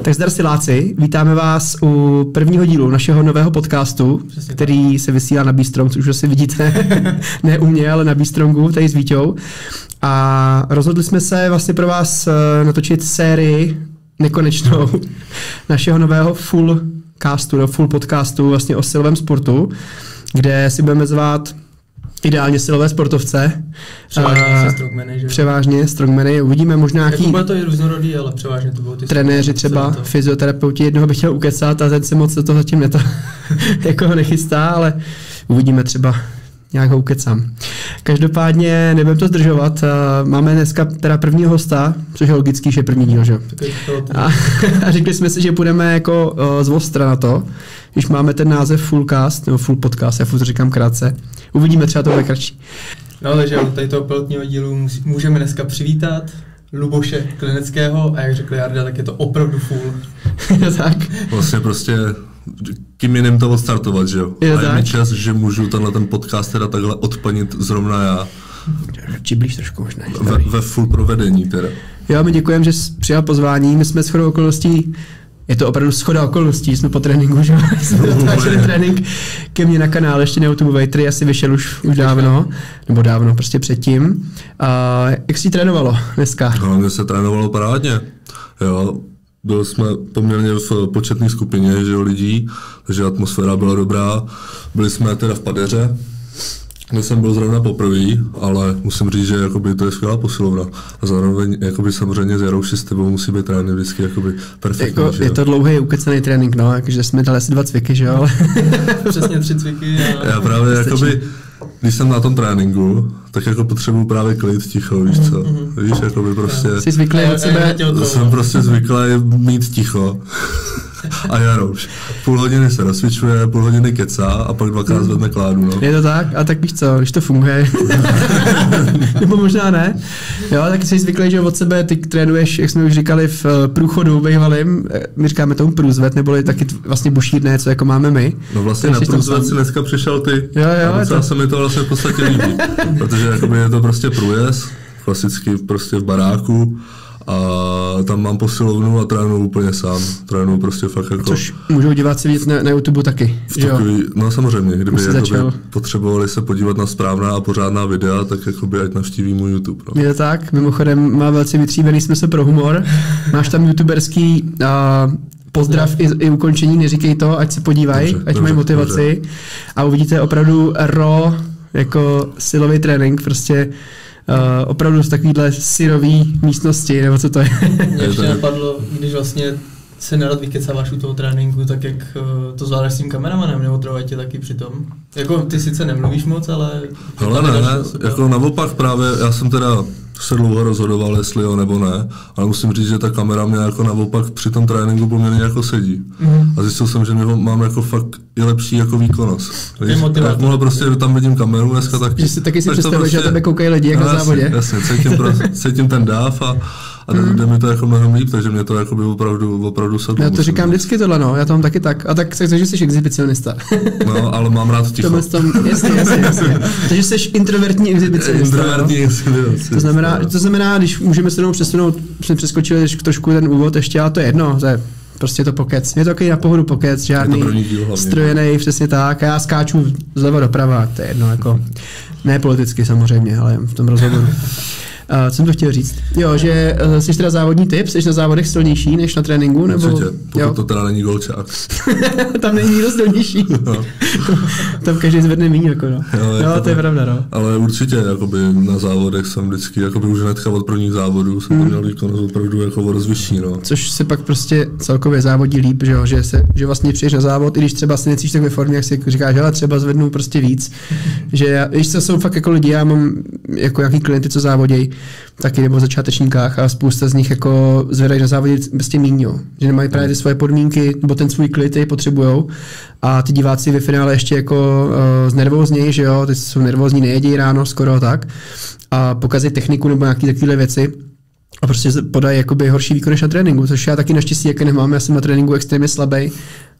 Tak zdar siláci, vítáme vás u prvního dílu našeho nového podcastu, který se vysílá na Beestrong, což už asi vidíte, ne u mě, ale na Beestrongu, tady s Víťou. A rozhodli jsme se vlastně pro vás natočit sérii nekonečnou našeho nového full podcastu vlastně o silovém sportu, kde si budeme zvát ideálně silové sportovce. Převážně strongmany. Uvidíme možná nějaký... Bude to i různorodý, ale převážně to budou ty trenéři třeba, fyzioterapeuti. Jednoho bych chtěl ukecat a ten se moc do toho zatím jako ho nechystá, ale uvidíme třeba. Nějak ho ukecám. Každopádně nebudeme to zdržovat. Máme dneska teda prvního hosta, což je logický, že je první díl, že? A řekli jsme si, že půjdeme jako z ostra na to, když máme ten název fullcast, nebo full podcast, já furt říkám krátce. Uvidíme, třeba to bude kratší. No, takže od tady toho pilotního dílu můžeme dneska přivítat Luboše Klineckého a jak řekl Jarda, tak je to opravdu full. Tak. Vlastně prostě kým jiným to odstartovat, že jo? A je mi čas, že můžu ten podcast teda takhle odpanit zrovna já. Či blíž trošku možná. Ve full provedení teda. Jo, my děkujeme, že jsi přijal pozvání. My jsme shodou okolností, je to opravdu shoda okolností, jsme po tréninku, že jsme dotáčeli trénink ke mně na kanál, ještě na YouTube, který asi vyšel už dávno, nebo dávno, prostě předtím. A jak jsi trénovalo dneska? No, mě se trénovalo parádně, jo. Byli jsme poměrně v početné skupině, že jo, lidí, takže atmosféra byla dobrá. Byli jsme teda v Padeře, kde jsem byl zrovna poprvé, ale musím říct, že jakoby, to je skvělá posilovna. A zároveň jakoby, samozřejmě s Jarouši s tebou musí být trénink vždycky jakoby, perfektní. Jako, je to dlouhý ukecaný trénink, no, jakože jsme dali asi 2 cviky, že jo, ale... Přesně 3 cviky. Já právě jakoby, když jsem na tom tréninku, tak jako potřebuji právě klid, ticho, víš co? Víš, jakoby prostě... Jsi zvyklý od sebe? Jsem prostě zvyklý mít ticho. A Jarouš. Půl hodiny se rozcvičuje, půl hodiny kecá a pak 2krát zvedne kládu, no. Je to tak? A tak víš co, když to funguje. Nebo možná ne. Jo, tak jsi zvyklý, že od sebe ty trénuješ, jak jsme už říkali, v průchodu bývalým, my říkáme tomu průzvet, neboli taky vlastně bušírné, co jako máme my. No vlastně na průzvet si dneska přišel ty. Jo, a docela se mi to vlastně v podstatě líbí. Protože jakoby je to prostě průjezd, klasicky prostě v baráku. A tam mám posilovnu a trénuju úplně sám. Trénuju prostě fakt jako... Což můžou diváci vidět na YouTube taky, že jo? No samozřejmě, kdyby potřebovali se podívat na správná a pořádná videa, tak jakoby ať navštíví můj YouTube. No. Je to tak, mimochodem má velice vytříbený smysl pro humor. Máš tam youtuberský pozdrav i ukončení, neříkej to, ať se podívají, ať mají motivaci. Dobře. A uvidíte opravdu raw, jako silový trénink, prostě opravdu z takovýhle syrový místnosti, nebo co to je? Mě ještě napadlo, když vlastně se nerad vykecáváš u toho tréninku, tak jak to zvládáš s tím kameramanem, nebo trvají tě taky přitom? Jako ty sice nemluvíš moc, ale... Hele ne, jako naopak právě, já jsem teda se dlouho rozhodoval, jestli jo nebo ne, ale musím říct, že ta kamera mě jako naopak při tom tréninku poměrně jako sedí. A zjistil jsem, že mám jako fakt i lepší jako výkonnost. Jakmile prostě tam vidím kameru dneska, tak... Že si taky si představil, prostě, že na tebe koukají lidi jak na závodě. Jasně, cítím ten dáv a jde mi to jako mnohem líp, takže mě to jako by opravdu sedlo. Já to říkám vždycky tohle, no, já to mám taky tak. A tak takže jsi exhibicionista. No, ale mám rád ticho. Jasně. Takže jsi introvertní exhibicionista. To znamená, když můžeme se přesunout, jsme přeskočili trošku ten úvod ještě, ale to je jedno, to je prostě to pokec. Je to takový na pohodu pokec, žádný strojený, přesně tak. A já skáču zleva doprava, to je jedno, jako ne politicky samozřejmě, ale v tom rozhovoru. Co jsem to chtěl říct? Jo, že jsi teda závodní typ, jsi na závodech silnější než na tréninku? Nebo... Určitě, pokud to teda není golčák. Tam není nikdo silnější. No. Tam každý zvedne míň, jako no. Jo, to je pravda, no. Ale určitě, jakoby na závodech jsem vždycky, jakoby už hnedka od prvních závodů jsem to měl výkonnost opravdu jako rozvyšší, no. Což se pak prostě celkově závodí líp, že vlastně přijdeš na závod, i když třeba si necítíš tak ve formě, jak si říkáš, ale třeba zvednu prostě víc. Že když to jsou fakt jako lidi, já mám jako nějaký klienty, co závodějí, taky nebo v začátečníkách a spousta z nich jako zvedají na závodě prostě míň, že nemají právě ty svoje podmínky nebo ten svůj klid, který potřebujou a ty diváci ve finále ještě jako znervóznějí, že jo, ty jsou nervózní, nejedí ráno skoro tak a pokazí techniku nebo nějaké takové věci a prostě podají jakoby horší výkon než na tréninku, což já taky naštěstí jako nemám, já jsem na tréninku extrémně slabý,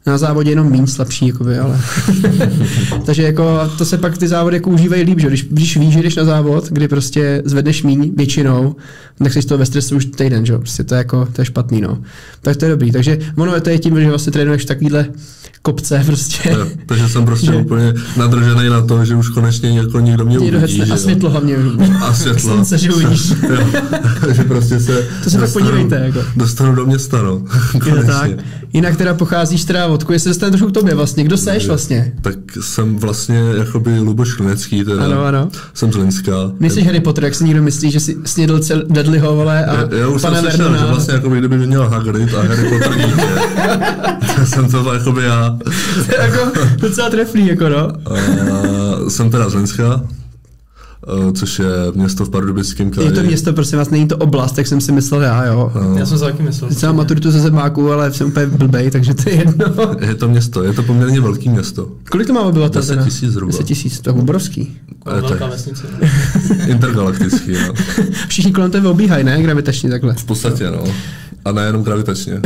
Na závodě jenom méně slabší, jakoby, ale... Takže jako to se pak ty závody jako užívají líp, že? Když víš, že jdeš na závod, kdy prostě zvedneš míň většinou, tak jsi z toho ve stresu už týden, že? Prostě to je špatný, no. Tak to je dobrý. Takže ono to je tím, že vlastně trénuješ v takovýhle kopce prostě. Jo, takže jsem prostě úplně nadržený na to, že už konečně jako někdo mě uvidí. A světlo hlavně. A světlo. Slunce, že uvidíš. že prostě se... To se tak podívejte, jako. Dostanu do města, no. Tak. Jinak teda pocházíš teda odkud, jestli dostane trochu k tobě vlastně. Kdo seš vlastně? Tak jsem vlastně jakoby Luboš Klinecký, teda. Ano. Jsem z Linska. Nejsi Harry Potter, jak si někdo myslí, že si snědl Dudleyho, vole, a já už pana jsem slyšel, že vlastně jakoby, kdyby měl Hagrid a Harry Potter dítě. To jsem to jakoby já. To je jako docela trefný, jako no. Jsem teda z Linska, což je město v Pardubickém kraji. Je to město, prosím vás, není to oblast, jak jsem si myslel já, jo. Já jsem si taky myslel. Teď mám maturitu ze Zebáku, ale jsem úplně blbej, takže to je jedno. Je to město, je to poměrně velký město. Kolik to má obyvatel? 10 000 zhruba. 10 000, to je obrovský. Velká vesnice. Intergalaktický, no. Všichni kolem tebe obíhají, ne? Gravitačně takhle. V podstatě, no. A nejenom gravitačně.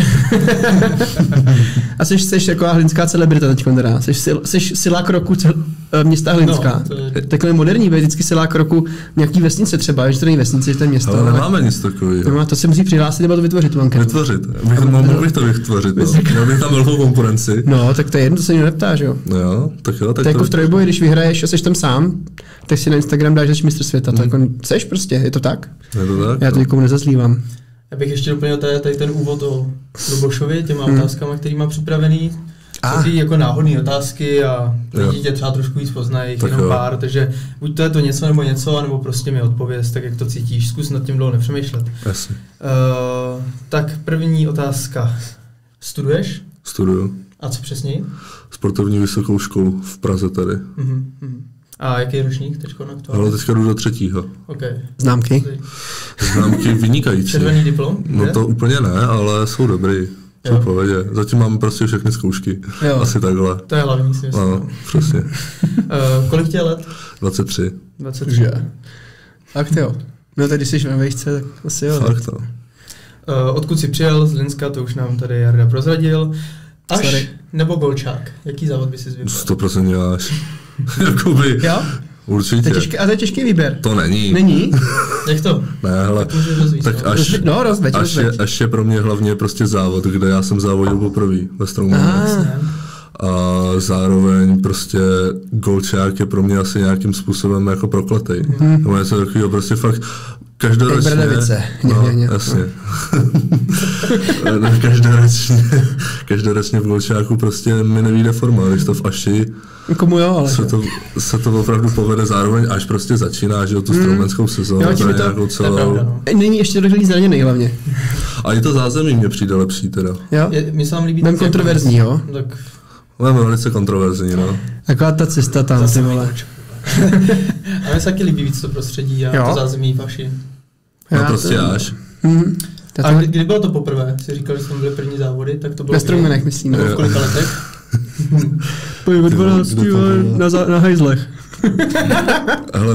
A jsi taková hlinská celebrita teď, teda. Jsi silák roku města Hlinská. No, to je... Takhle moderní, vždycky silák roku nějaký vesnice třeba, že to není vesnice, že to je město. Ale nemáme nic takového. No, to se musí přihlásit nebo to vytvořit tu anketu. Vytvořit. Mohl bych to vytvořit, no. Měl bych tam velkou konkurenci. No, tak to je jedno, to se nikdo neptá, že jo. No jo, tak jo. Tak to jako v trojboji, když vyhraješ a jsi tam sám, tak si na Instagram dáš, že jsi mistr světa. To jako seš prostě, je to tak? Je to tak? Já to nikomu nezazlívám. Já bych ještě doplnil tady ten úvod o Lubošovi, těma otázkama, který má připravený. Taky jako náhodné otázky a lidi tě třeba trošku víc poznají, jenom pár, takže buď to je to něco, nebo prostě mi odpověz, tak jak to cítíš, zkus nad tím dlouho nepřemýšlet. Jasně. Tak první otázka. Studuješ? Studuju. A co přesněji? Sportovní vysokou školu v Praze tady. A jaký ročník teďko na aktuálně? Ale teďka jdu do 3. Okay. Známky? Známky vynikající. Červený diplom? No to úplně ne, ale jsou dobrý. Jsou v pohodě. Zatím mám prostě všechny zkoušky. Jo. Asi takhle. To je hlavní, si myslím. Ano, přesně. Kolik tě je let? 23. 23. Tak jo. No tady jsi ve vejšce, tak asi jo. Fakt to. Odkud jsi přijel z Linska, to už nám tady Jarda prozradil. Aš Sorry. Nebo Golčák? Jaký závod by si vybral? 100% až. Jakoby. Jo? Určitě. A to je těžký výběr. To není. Není? Jak to? Ne, hele. Tak až je pro mě hlavně prostě závod, kde já jsem závodil poprvé ve strongmanu. A zároveň prostě Golčák je pro mě asi nějakým způsobem jako prokletej. To je něco takového prostě fakt každoročně. No, jasně. Každoročně v Golčáku prostě mi nevyjde forma, když to v Aši komu jo, ale se to opravdu povede zároveň, až prostě začíná, že tu strongmanskou sezónu, nějakou celou. Není ještě došlý zraněný hlavně. A i to zázemí mě přijde lepší teda. Jo? Mně se vám líbí... Mám kontroverzní, jo? Tak... Máme velice kontroverzní, no. Taková ta cesta tam, ty vole. A mně se taky líbí víc to prostředí a to zázemí v Aši. No prostě až. A kdy bylo to poprvé? Jsi říkal, že jsme byli první závody, tak to bylo... Ve Strongmanech, myslím. V kolika letech? Ve 12 na hajzlech. Hele,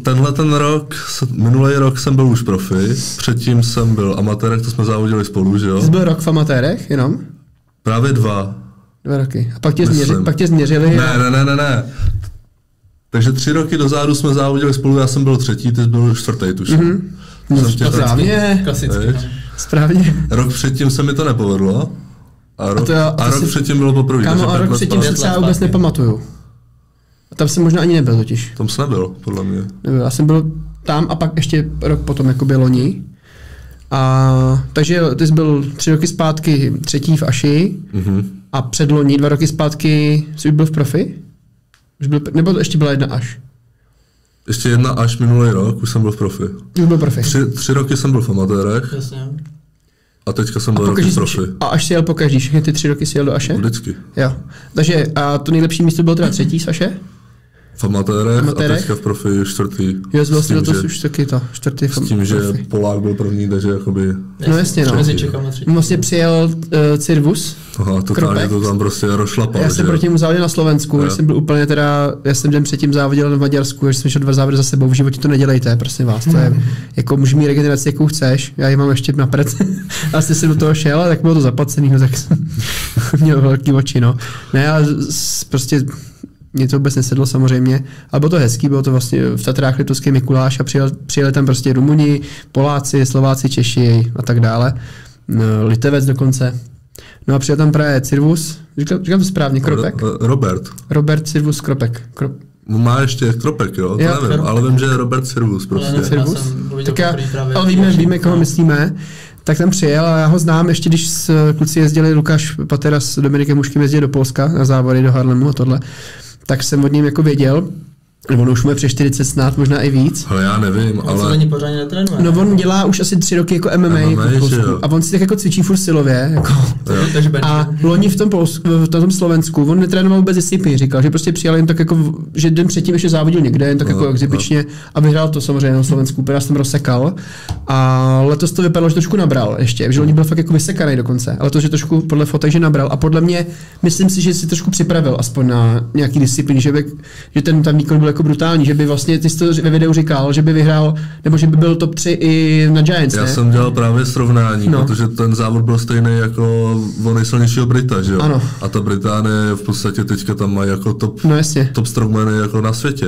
minulý rok jsem byl už profi, předtím jsem byl amatérek, to jsme závodili spolu, že jo? Jsi byl rok v amatérech, jenom? Právě 2. 2 roky. A pak tě změřili? Ne. Takže 3 roky dozadu jsme závodili spolu, já jsem byl 3, ty jsi byl 4, tuším. Správně. Klasicky. Správně. Rok předtím se mi to nepovedlo. A rok předtím bylo poprvé. Kámo, a rok předtím se třeba vůbec nepamatuju. A tam jsem možná ani nebyl totiž. Tam jsem nebyl, podle mě. Nebyl, já jsem byl tam a pak ještě rok potom, jako byl loni. Takže ty jsi byl 3 roky zpátky 3. v Aši a předloni 2 roky zpátky jsi už byl v profi? Nebo ještě byla 1 Aš? Ještě 1 Až minulý rok, už jsem byl v profi. Už byl profi. 3 roky jsem byl v amatérech. Jasně. A teďka jsem byl roky v profi. A až si jel pokaždý, všechny ty 3 roky si jel do Aše? Vždycky. Jo. Takže a to nejlepší místo bylo teda 3. z Aše? V amatérech a teďka v profi 4. Jo, vlastně to už taky to, 4. S tím, že Polák byl první, takže jakoby... No jasně, no. Vlastně přijel Cirvus. Aha, totálně to tam prostě rozšlapal. Já jsem proti němu závodil na Slovensku, když jsem byl úplně teda, já jsem den předtím závodil v Maďarsku, že jsem šel 2 závody za sebou, v životě to nedělejte, prosím vás, to je, jako můžeš mít regeneraci, jakou chceš, já ji mám ještě napřed, a jste si do toho šel, tak bylo to zaplacený, tak jsem měl velký oči, no. Ne, ale prostě mě to vůbec nesedlo samozřejmě, ale bylo to hezký, bylo to vlastně v Tatrách Liptovský Mikuláš a přijeli tam prostě Rumuni, Poláci, Slováci, Češi a tak dále. No, Litevec dokonce. No a přijel tam právě Cirvus, říkám to správně, Kropek? Robert Cirvus Kropek. Má ještě Kropek, jo? To nevím, ale vím, že je Robert Cirvus prostě. Cirvus? Tak ale víme, koho myslíme. Tak tam přijel a já ho znám, ještě když kluci jezdili, Lukáš Patera s Dominikem Muškým jezdili do Polska na závody, do Harlemu a tohle, tak jsem od něm jako věděl, nebo už mu je přes 40 snad, možná i víc. Ale já nevím, ale... On se není pořádně netrénuje. No on dělá už asi 3 roky jako MMA v Polsku a on si tak jako cvičí furt silově. Jako. A loni v tom Slovensku, on netrénoval vůbec disciplíny, říkal, že prostě přijal jen tak jako, že den předtím ještě závodil někde, jen tak jako exibičně a vyhrál to samozřejmě na Slovensku, já jsem rozsekal. A letos to vypadalo, že trošku nabral ještě, že loni byl fakt jako vysekaný dokonce, ale to, že trošku podle fotek, že nabral a podle mě, myslím si, že si trošku připravil aspoň na nějaký disciplíny, že ten tam výkon byl jako brutální, že by vlastně, ty jsi to ve videu říkal, že by vyhrál, nebo že by byl top 3 i na Giants, Já jsem dělal právě srovnání, protože ten závod byl stejný jako o nejsilnějšího Brita, že jo? Ano. A ta Británie v podstatě teďka tam má jako top strongmany jako na světě.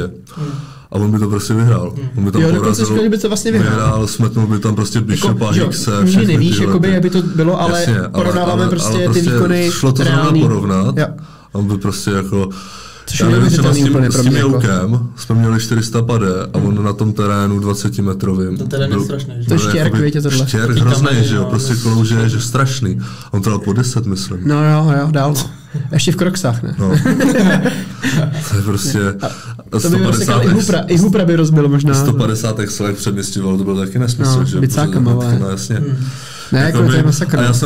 A on by to prostě vyhrál. On by tam dokonce říkal, že by to vlastně vyhrál. Smetnul by tam prostě Bishopa, Hickse, všechny nevíš, jakoby, aby to bylo, ale jasně, porovnáváme prostě ty výkony šlo to reální. Porovnat. On by prostě jako... Já nevím, třeba s tím Joukem jsme měli 400 pade a on na tom terénu 20metrovým. To terén je strašný. To je štěrk, víte tohle. Štěrk hrozný, že jo, prostě klouže, že strašný. On to dal po 10, myslím. No jo, dál. Ještě v Kroksách, ne? No. To je prostě... To by rozsekal i Hupra by rozbil možná. 150 excelek předměstěval, to byl taky nesmysl, že? Bicákama, ale... No jasně. Ne, jako to je masakr. A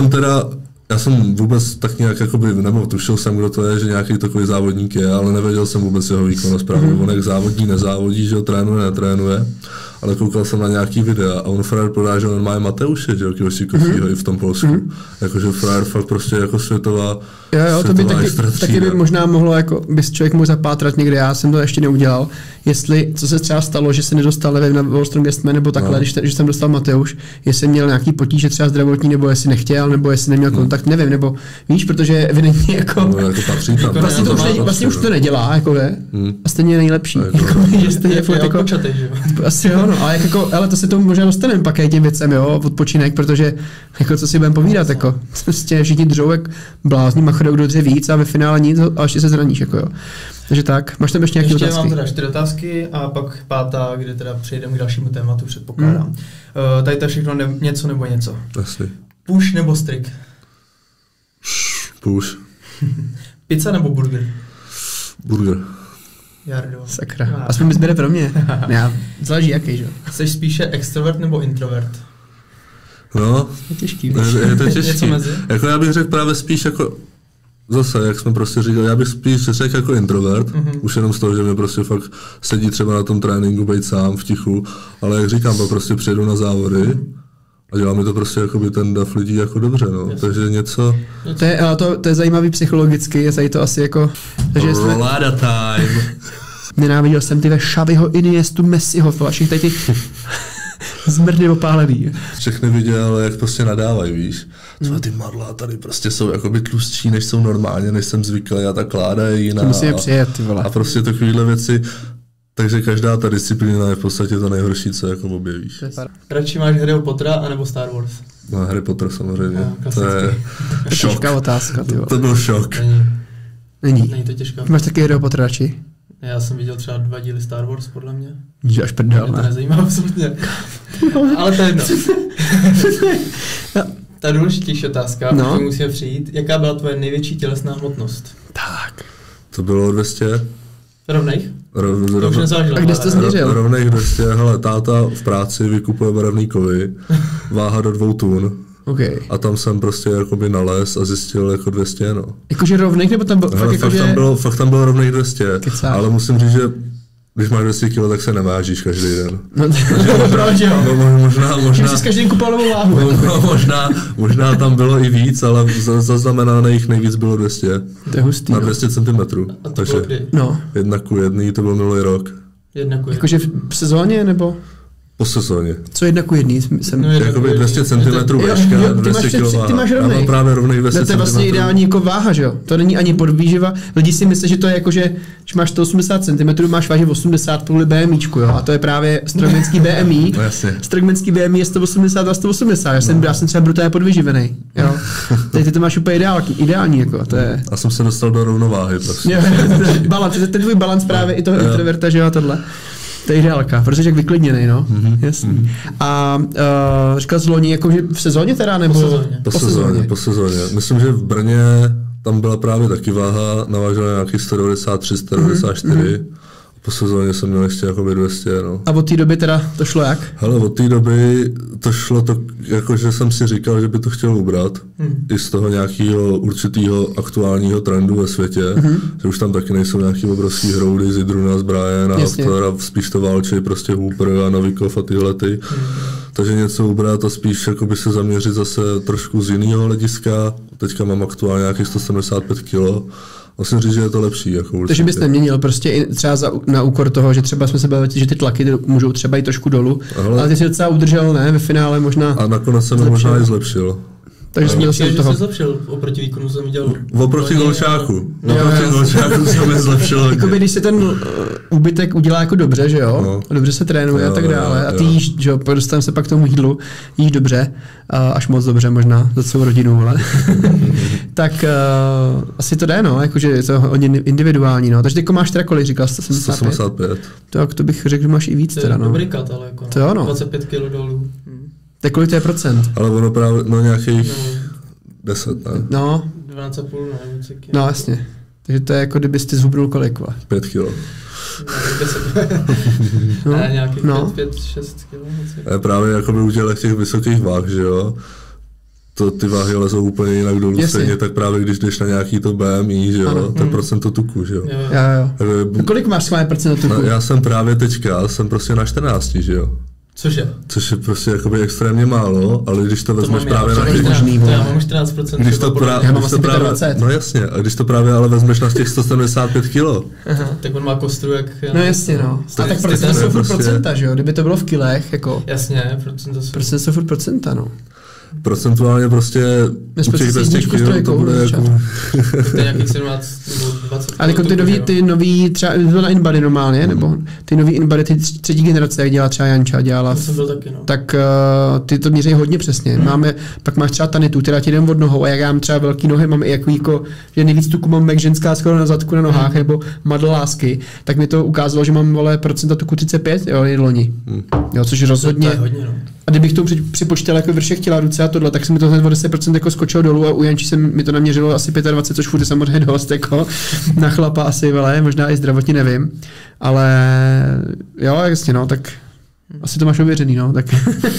já jsem vůbec tak nějak jakoby, nebo tušil jsem, kdo to je, že nějaký takový závodník je, ale nevěděl jsem vůbec jeho výkonnost právě. On jak závodí, nezávodí, že ho trénuje, netrénuje, ale koukal jsem na nějaký videa a on frajer prodá, že on má Mateuše, že jo, Kivosíkovskýho i v tom Polsku. Jakože frajer fakt prostě jako světová to by taky by možná mohlo, jako by člověk mohl zapátrat někde, já jsem to ještě neudělal, jestli, co se třeba stalo, že se nedostal, nevím, na World Strongest Man nebo takhle, když jsem dostal Mateuš, jestli měl nějaký potíže třeba zdravotní, nebo jestli nechtěl, nebo jestli neměl kontakt, nevím, nebo víš, protože evidentně jako, jako patří tam. Vlastně už to nedělá, jako a stejně je nejlepší. Že stejně jako asi jo, no, ale to se tomu možná dostaneme pak těm věcem, jo, odpočinek, protože jako co si budeme povídat, jako prostě všichni dřou jak blázni, machodou kdo dře víc a ve finále nic a ještě se zraníš, jako jo. Takže tak, máš tam ještě nějaké otázky? Mám teda 4 otázky a pak 5., kde teda přejdeme k dalšímu tématu, předpokládám. Tady to všechno něco nebo něco. Asi. Push nebo strict? Push. Pizza nebo burger? Burger. Jardo. Sakra. Aspoň mi zběre pro mě. Já, záleží jaký, že? Jsi spíše extrovert nebo introvert? No, je těžký. Je to těžký. Jako já bych řekl právě spíš jako, zase, jak jsme prostě říkali, já bych spíš řekl jako introvert, už jenom z toho, že mě prostě fakt sedí třeba na tom tréninku být sám v tichu, ale jak říkám, pak prostě přijedu na závody a dělá mi to prostě jakoby ten dav lidí jako dobře, no. Takže něco... To je zajímavý psychologicky, je tady to asi jako... Rolada time. Nenáviděl jsem ty Xaviho, Iniestu, Messiho, vašich tady ty zmrdy opálený. Všechny viděl, jak prostě nadávají, víš. Co ty madla tady prostě jsou jakoby tlustší, než jsou normálně, než jsem zvyklý a tak kládají jiná. To musíme přijet, ty vole. A prostě takovýhle věci. Takže každá ta disciplína je v podstatě to nejhorší, co jako objevíš. Radši máš Harryho Pottera anebo Star Wars? No, Harry Potter samozřejmě. No, to je šok. Těžká otázka, ty vole. To byl šok. Není to těžká. Máš taky Harryho Pottera radši? Já jsem viděl třeba 2 díly Star Wars, podle mě. Že až prdel, ne? Mě to nezajímá absolutně. Ale to je jedno. Ta důležitější otázka, kterou musíme přijít. Jaká byla tvoje největší tělesná hmotnost? Tak. To bylo 200. Rovných? To už nezáleželo. A kde jsi to změřil? Rovných 200. Hele, táta v práci vykupuje barevný kovy. Váha do 2 tun. Okay. A tam jsem prostě jakoby nalez a zjistil jako 200, no. Jakože rovných, nebo tam bylo fakt tam bylo rovných 200, Kecáš. Ale musím říct, že když máš 200 kg, tak se nevážíš každý den. No, proč jo? Možná jsi každý kupal novou váhu. možná tam bylo i víc, ale zaznamenaných nejvíc bylo 200. To je hustý. Na 200 cm. Takže 1:1, to byl minulý rok. 1:1. Jakože v sezóně, nebo? Po sezóně. Co 1:1? Jsem... Jakoby 200 cm veška, 200 kg. Ty máš rovnej. Já mám právě rovnej 200 cm. To je vlastně ideální jako váha, že jo? To není ani podvýživa. Lidi si myslí, že to je jako, že když máš 180 cm, máš vážit 80 kvůli BMIčku, jo? A to je právě strongmanský BMI. No jasně. Strongmanský BMI je 180 a 180. Já jsem třeba brutálně podvyživený, jo? Teď ty to máš úplně ideální, jako. To je... Já jsem se dostal do rovnováhy. Prostě. Balans, ten tvůj balans právě i toho introverta, že jo, tohle. To je ideálka, protože jak vyklidněnej, no. Jasný. A říkal jsi loni, jako, že v sezóně teda, nebo? Po sezóně. Myslím, že v Brně tam byla právě taky váha, navážela nějaký 193, 194. Po sezóně jsem měl ještě jako 200, no. A od té doby teda to šlo jak? Hele, od té doby to šlo to, jako že jsem si říkal, že by to chtěl ubrat. I z toho nějakého určitého aktuálního trendu ve světě, že už tam taky nejsou nějaký obrovský hroudy, Zidruna, Brian a Haftor a spíš to válčí prostě Hooper a Novikov a tyhle ty. Takže něco ubrat a spíš jakoby se zaměřit zase trošku z jiného hlediska. Teďka mám aktuálně nějakých 175 kg. Musím říct, že je to lepší. Jako takže bys neměnil prostě třeba na úkor toho, že třeba jsme se bavili, že ty tlaky můžou třeba jít trošku dolů, ale ty si docela udržel, ne? Ve finále možná. A nakonec jsem možná i zlepšil. Takže jsem že toho. Jsi zlepšil oproti výkonu, jsem dělal. Oproti Golčáku. Oproti Golčáku jsem je zlepšil. Jakoby když se ten úbytek udělá jako dobře, že jo? No. Dobře se trénuje a tak dále. A ty jíš, že jo, dostaneme se pak k tomu jídlu, jíš dobře, až moc dobře možná za celou rodinu, ale tak asi to jde, no, jakože je to hodně individuální, no. Takže ty máš teda kolik, říkal 175. To bych řekl, že máš i víc teda, no. To je dobrý kat, ale jako to jo, no. 25 kg dolů. Tak kolik to je procent? Ale ono právě, no nějakých 10, ne? No. 12,5, nevím, co no jasně. Takže to je jako kdybyste zhubnul kolik, 5 kilo. Ne, nějakých 5-6 kilo. A právě jako by u těch vysokých váh, že jo? To ty váhy lezou úplně jinak dolů stejně, tak právě když jdeš na nějaký to BMI, že jo, to je procento tuku, že jo. Jo. Kolik máš svoje procento tuku? No, já jsem právě teďka, jsem prostě na 14, že jo. Což je prostě jakoby extrémně málo, ale když to vezmeš právě na těch... Já mám 14%. Když to právě, no jasně, a když to právě ale vezmeš na těch 175 kilo. Tak on má kostru jak... No jasně, no. A tak procenta jsou furt procenta, že jo? Kdyby to bylo v kilech, jako... Jasně, procenta jsou furt procenta, no. Procentuálně prostě u těch 200 kg to bude jako... To je nějakých 17 nebo 20 ale jako ty nový, třeba byl na InBody normálně, nebo ty nový InBody, ty třetí generace, jak dělá třeba Janča, dělala, taky, no. Tak ty to měří hodně přesně. Pak máš třeba Tanitu, která ti jdem od nohou, a jak já mám třeba velký nohy, mám i jako, že nejvíc tuku mám jak ženská skoro na zadku, na nohách, nebo madl lásky, tak mi to ukázalo, že mám procenta tuku 35, jo, je loni. Jo, což rozhodně. Hodně, no. A kdybych to připočítal jako vršek těla, ruce a tohle, tak se mi to hned o 10% jako skočilo dolů a u Janči se mi to naměřilo asi 25, což furt je samozřejmě dost jako na chlapa asi, vele, možná i zdravotně nevím, ale jo, jasně, no, tak asi to máš ověřený, no, tak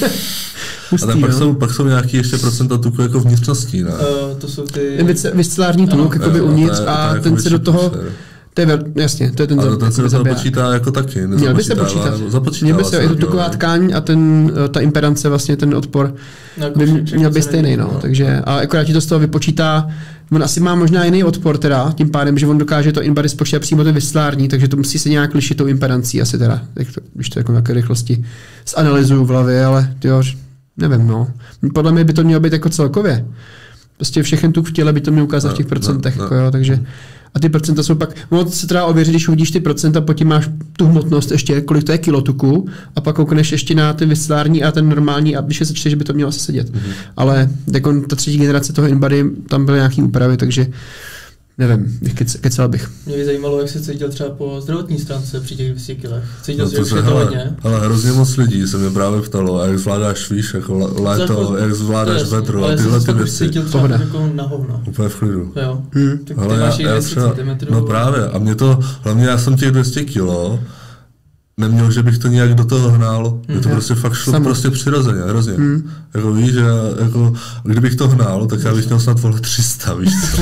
hustý, a pak jsou nějaký ještě procenta tuku jako vnitřností, ne? To jsou ty... Viscelární tuk, jakoby uvnitř a ten se do toho... To je jasně, to je ten ten se do toho počítá jako taky, měl by se počítat. Měl by se, je to tuková tkáň a ta impedance, vlastně ten odpor by měl být stejný, no. Takže, a akorát ti to z toho vypočítá, on asi má možná jiný odpor teda, tím pádem, že on dokáže to InBody spočítat přímo ten viscelární, takže to musí se nějak lišit tou impedancí asi teda, když to jako nějaké rychlosti zanalyzuju v hlavě, ale jo, nevím, no. Podle mě by to mělo být jako celkově. Prostě všechen tuk v těle by to mělo ukázat v těch procentech, jako jo, takže a ty procenta jsou pak, ono se teda ověří, když uvidíš ty procenta, potom máš tu hmotnost ještě, kolik to je kilo tuku, a pak koukneš ještě na ty viscelární a ten normální, a když je sečteš, že by to mělo asi sedět. Ale jako ta třetí generace toho InBody, tam byly nějaký úpravy, takže nevím, kecal bych. Mě by zajímalo, jak se cítil třeba po zdravotní stránce při těch 200 kilech. Cítil jsi, že už je to hodně? Ale hrozně moc lidí se mě právě ptalo, a jak zvládáš, víš, jako léto, jak zvládáš vedro a tyhle ty věci. Cítil třeba jako na hovno. Úplně v klidu. Jo. Tak ty máš 200 cm. No právě, a mě to, hlavně já jsem těch 200 kilo, neměl, že bych to nějak do toho hnal. Je to prostě fakt šlo prostě přirozeně, hrozně. Jako víš, že jako, kdybych to hnal, tak já bych měl snad 300, víš co?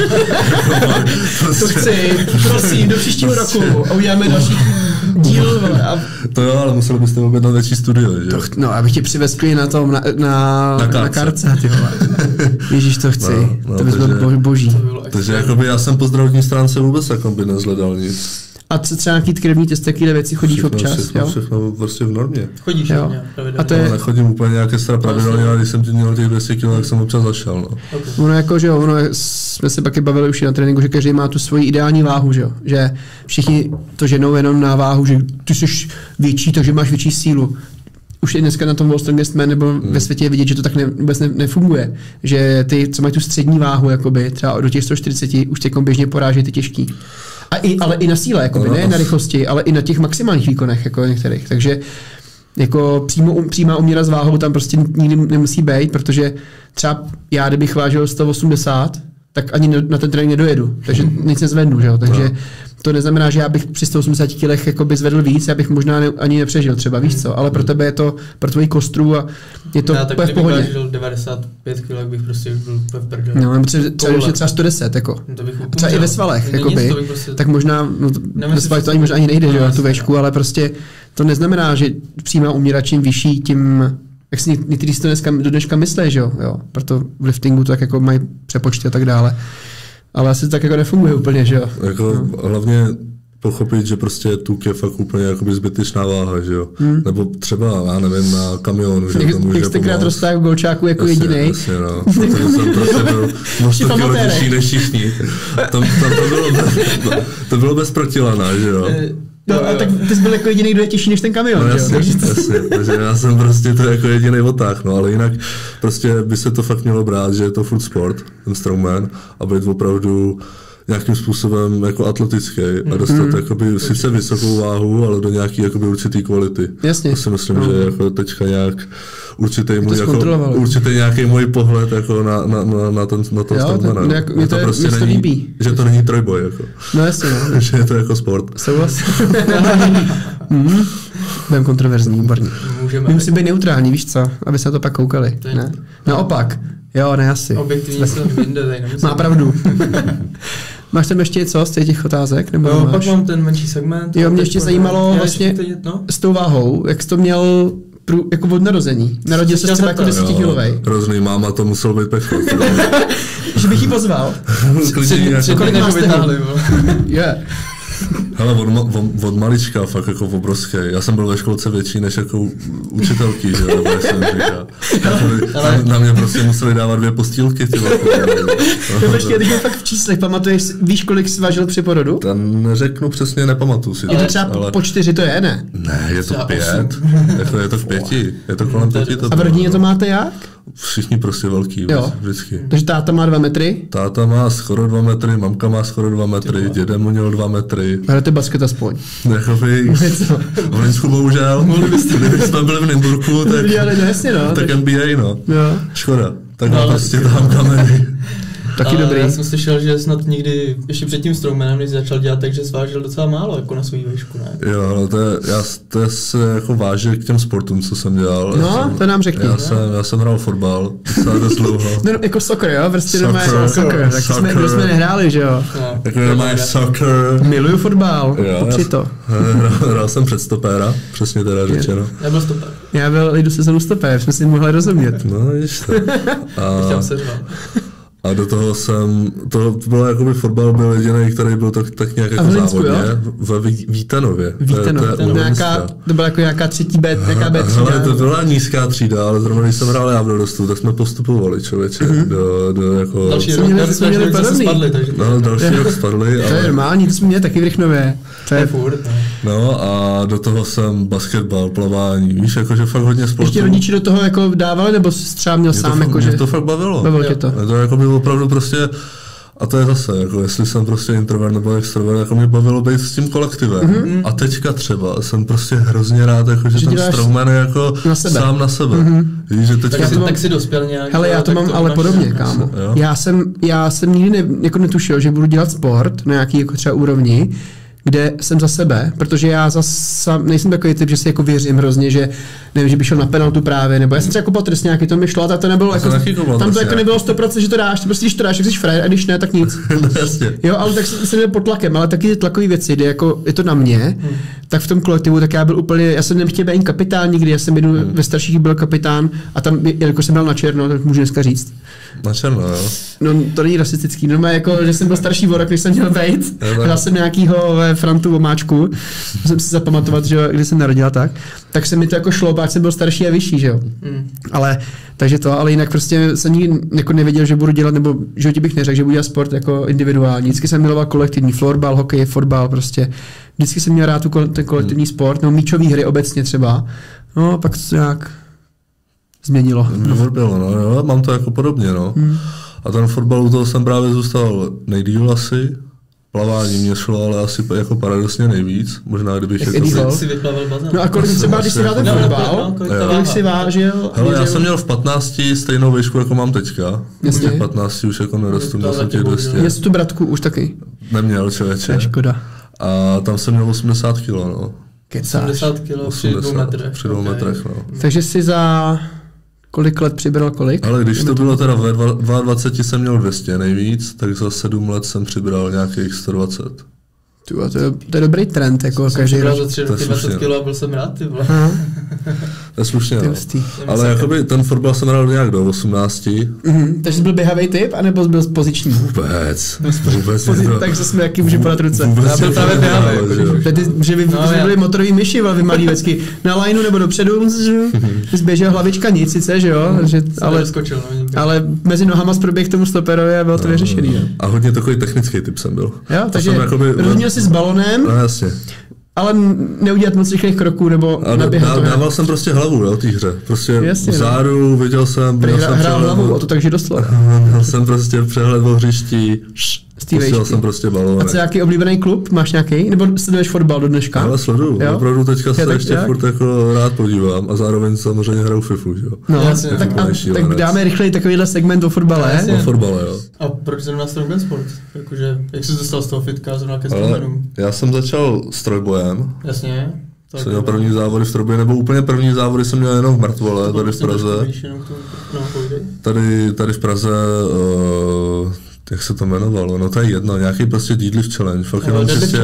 Prostě, to chci, prosím, do příštího roku a uděláme další díl. To jo, ale museli byste objednat větší studio, že? No, abych tě přivez na tom, na karce, ty vole. Ježíš, to chci, to by bylo boží. Takže jakoby já jsem po zdravotní stránce vůbec jakoby nezhledal nic. A třeba nějaký krevní testy, takové věci chodíš občas, všechno prostě v normě. Chodíš, jo. Pravidelně. A to je... Nechodím úplně nějaké pravidelně, ale když jsem ti měl těch 200 kg, tak jsem občas zašel, no. Okay. Ono jako, že jo, jsme se pak bavili už na tréninku, že každý má tu svoji ideální váhu, že jo, že všichni to ženou jenom na váhu, že ty jsi větší, takže máš větší sílu. Už je dneska na tom Wall Strongest Man nebo ve světě je vidět, že to tak vůbec nefunguje. Že ty, co mají tu střední váhu, jakoby, třeba do těch 140, už teď běžně poráží ty těžký. Ale i na síle, jakoby, ne na rychlosti, ale i na těch maximálních výkonech, jako některých. Takže jako přímá uměra s váhou tam prostě nikdy nemusí být, protože třeba já, kdybych vážil 180, tak ani na ten trénink nedojedu, takže nic nezvednu, že jo, takže to neznamená, že já bych při 180 kilech jakoby zvedl víc, já bych možná ani nepřežil třeba, víš co, ale pro tebe je to, pro tvoji kostru a je to v pohodě. Já tak kdybych 95 kg, bych prostě už byl v prdeli. No, třeba 110, jako. Třeba i ve svalech, jakoby, prostě... tak možná, ve svalech to ani nejde, že jo, tu vešku, ale prostě to neznamená, že přímá úměra čím vyšší, tím jak si někteří si to do dneška myslí, že jo, proto v liftingu to tak jako mají přepočty a tak dále. Ale asi to tak jako nefunguje úplně, že jo. Jako hlavně pochopit, že prostě tuk je fakt úplně jakoby zbytečná váha, že jo. Nebo třeba, já nevím, na kamionu, že to může jak jste krát roztáhl v golčáku jako jedinej. Jasně, no. Protože jsem prostě byl o 100 kilo těžší než všichni. To bylo bez protilana, že jo. No, a tak ty jsi byl jako jediný, kdo je těžší než ten kamion, no, že jo? Jasně, takže já jsem prostě to jako jediný otáh, no, ale jinak prostě by se to fakt mělo brát, že je to furt sport, ten strongman, a být opravdu nějakým způsobem jako atletický a dostat jakoby sice vysokou váhu, ale do nějaký jakoby určitý kvality. Jasně. To si myslím, že jako teďka nějak určitý nějaký můj pohled jako na ten strongmana. Mě to prostě není, líbí. Že to není trojboj, jako. No jasně, no. Že je to jako sport. Souhlasím. Budeme kontroverzní, výborně. My musíme být neutrální, víš co? Aby se na to pak koukali. Ne? Naopak. Jo, ne asi. Objektivně jsem jinde tady nemusím. Má pravdu. Máš tam ještě něco z těch otázek? Nebo no, pak mám ten menší segment. Jo, mě ještě zajímalo vlastně s tou váhou, jak jsi to měl jako od narození. Narodil se třeba jako 10kilovej. Hrozný, máma to musel být peklo. Že bych ji pozval. Kolik máš vytáhli? Hele, od malička fakt jako obrovský. Já jsem byl ve školce větší než jako učitelky, že jo, na mě prostě museli dávat 2 postýlky, ty Počkej, teď fakt v číslech, pamatuješ, víš, kolik jsi vážil při porodu? To neřeknu přesně, nepamatuju si. Je to třeba po 4, to je, ne? Ne, je to 5. Jako je to v 5. Je to kolem 5. A v rodině to máte jak? Všichni prostě velký, vždycky. Takže táta má 2 metry? Táta má skoro 2 metry, mamka má skoro 2 metry, dědem mu měl 2 metry. Hrajete basket aspoň. Jakoby, v Linsku bohužel, kdyby jsme byli v Nymburku, tak NBA, no. Škoda, tak prostě tam kameny. Taky dobrý. Já jsem slyšel, že snad někdy, ještě před tím strongmanem, když začal dělat, takže svážil docela málo, jako na svou výšku, ne? Jo, no to se jako váže k těm sportům, co jsem dělal. No, to nám řekni. Já jsem hrál fotbal, docela dost dlouho. No, jako soccer, jo? Prostě normálně soccer. Tak jsme nehráli, že jo? Jako normálně soccer. Miluju fotbal, popři to. Hrál jsem před stopéra, přesně teda řečeno. Já byl stopér. Já jdu sezonu stopér, jsme si mohli rozumět. No, víš to. Chtěl se řvát. A do toho to bylo jakoby fotbal byl jediný, který byl tak nějak jako závodně ve Vítanově. To byla jako nějaká třetí B, nějaká B třída. Ale to byla nízká třída, ale zrovna když jsem hrál já v dorostu, tak jsme postupovali, člověče, do jako... Další rok jsme měli spadli, takže... No, další rok spadli, ale... To je normální, to jsme měli taky v Rychnově. To je furt. No a do toho jsem basketbal, plavání, víš, jakože fakt hodně sportu. Ještě rodiči do toho jako dávali, nebo třeba měl sám, jakože... Mě to fakt bavilo. Bavilo tě to. To jako bylo opravdu prostě, a to je zase, jako jestli jsem prostě introvert nebo extrovert, jako mě bavilo být s tím kolektivem. A teďka třeba jsem prostě hrozně rád, jako, že ten strongman je jako sám na sebe. Víš, že teďka tak si dospěl nějak. Hele, já to mám ale podobně, kámo. Já jsem nikdy jako netušil, že budu dělat sport na nějaký jako třeba úrovni, kde jsem za sebe, protože já zase nejsem takový typ, že si jako věřím hrozně, že nevím, že by šel na penaltu právě, nebo já jsem třeba kopal trest nějaký, to mi šlo a to nebylo jako, tam to jako nebylo 100%, že to dáš, prostě když to dáš, tak jsi frajer a když ne, tak nic. Jo, ale tak jsem byl pod tlakem, ale taky ty tlakové věci, kde jako je to na mě, tak v tom kolektivu, tak já byl úplně, já jsem nechtěl být kapitán nikdy, já jsem jednou ve starších byl kapitán a tam, jelikož jsem byl na černo, tak můžu dneska říct. Na černo, jo? No to není rasistický, no jako, že jsem byl starší vorok, než jsem měl být. Hrál jsem nějakýho ve Frantu Vomáčku, musím si zapamatovat, že když jsem narodil tak se mi to jako šlo, pak jsem byl starší a vyšší, že jo. Ale, takže to, ale jinak prostě jsem nikdy jako nevěděl, že budu dělat, nebo že bych neřekl, že budu dělat sport jako individuální. Vždycky jsem miloval kolektivní, florbal, hokej, fotbal, prostě. Vždycky jsem měl rád ten kolektivní sport, no míčové hry obecně třeba. No, pak to nějak změnilo. Bylo, no, jo, mám to jako podobně, no. A ten fotbal, u toho jsem právě zůstal nejdýl asi. Plavání mě šlo, ale asi jako paradoxně nejvíc. Možná kdybych jako si vyplaval bazén. No a kolik třeba, když si dá ten fotbal, kolik si vážil? Hele, já jsem měl v 15 stejnou výšku, jako mám teďka. V těch 15 už jako nerostu, měl jsem těch 200. Měl jsi tu bratku už taky? Neměl, člověče. Je škoda. A tam jsem měl 80 kg, no. Kecáš. 80 kg při 2 metrech. Při 2 metrech, no. Takže si za kolik let přibral kolik? Ale když to bylo teda ve 22 jsem měl 200 nejvíc, tak za 7 let jsem přibral nějakých 120. To je dobrý trend, jako každý rok. Za 3 roky 20 kg a byl jsem rád, ty vole. To je slušně, no. Ale jakoby ten fotbal jsem hrál nějak do 18. Takže jsi byl běhavý typ, anebo jsi byl poziční? Vůbec. Takže jsme jaký může podat ruce. Já byl právě běhavý. Že by byli motorový myši velmi malý vždycky. Na lineu nebo dopředu, ty zběžel hlavička nic sice, že jo? Ale mezi nohama zproběh k tomu stoperovi a bylo to vyřešený. A hodně takový technický typ jsem byl. Jo, takže rozuměl jsi s balonem, no, jasně. ale neudělat moc rychlých kroků nebo naběhat. Dával jsem prostě hlavu, jo, té hře. Prostě jasně, vzadu, viděl jsem... Hrál hlavu, o to takže doslova. Měl jsem prostě přehled o hřišti, posílal jsem prostě balónek. A co, nějaký oblíbený klub? Máš nějaký? Nebo sleduješ fotbal do dneška? Ale sleduju, opravdu teďka se ještě furt jako rád podívám a zároveň samozřejmě hraju FIFU, jo. No, jasně, tak dáme rychleji takovýhle segment o fotbale. O fotbale, jo. A proč zrovna Strongman Sport? Jakože, jak jsi dostal z toho fitka zrovna ke Strongmanům? Já jsem začal s trojbojem. Jasně. Jsem měl první závody v trojboji, nebo úplně první závody jsem měl jenom v Mrtvole, tady v Praze. Tady v Praze, jak se to jmenovalo, no to je jedno, nějaký prostě Deadlift Challenge, fakt jenom čistě.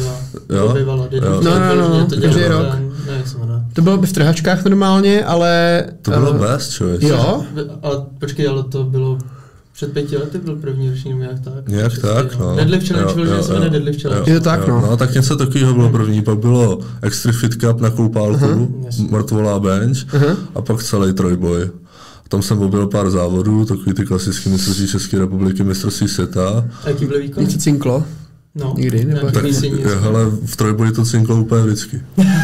No, každý rok. To bylo v trhačkách normálně, ale... To bylo bez, člověče. Jo? Ale počkej, ale to bylo... Před 5 lety byl první ročník, nějak tak. Nějak tak, no. Deadlift Challenge, že se jmenuje Deadlift Challenge. Je to tak, no. No, tak něco takového bylo první, pak bylo Extra Fit Cup na koupálku, mrtvolá bench a pak celý trojboj. Tam jsem objel pár závodů, takový ty klasický mistrovství České republiky, mistrovství světa. A jaký byl výkon? Něco cinklo? No, nikdy, nebo tak, hele, v trojboji to cinklo úplně vždycky.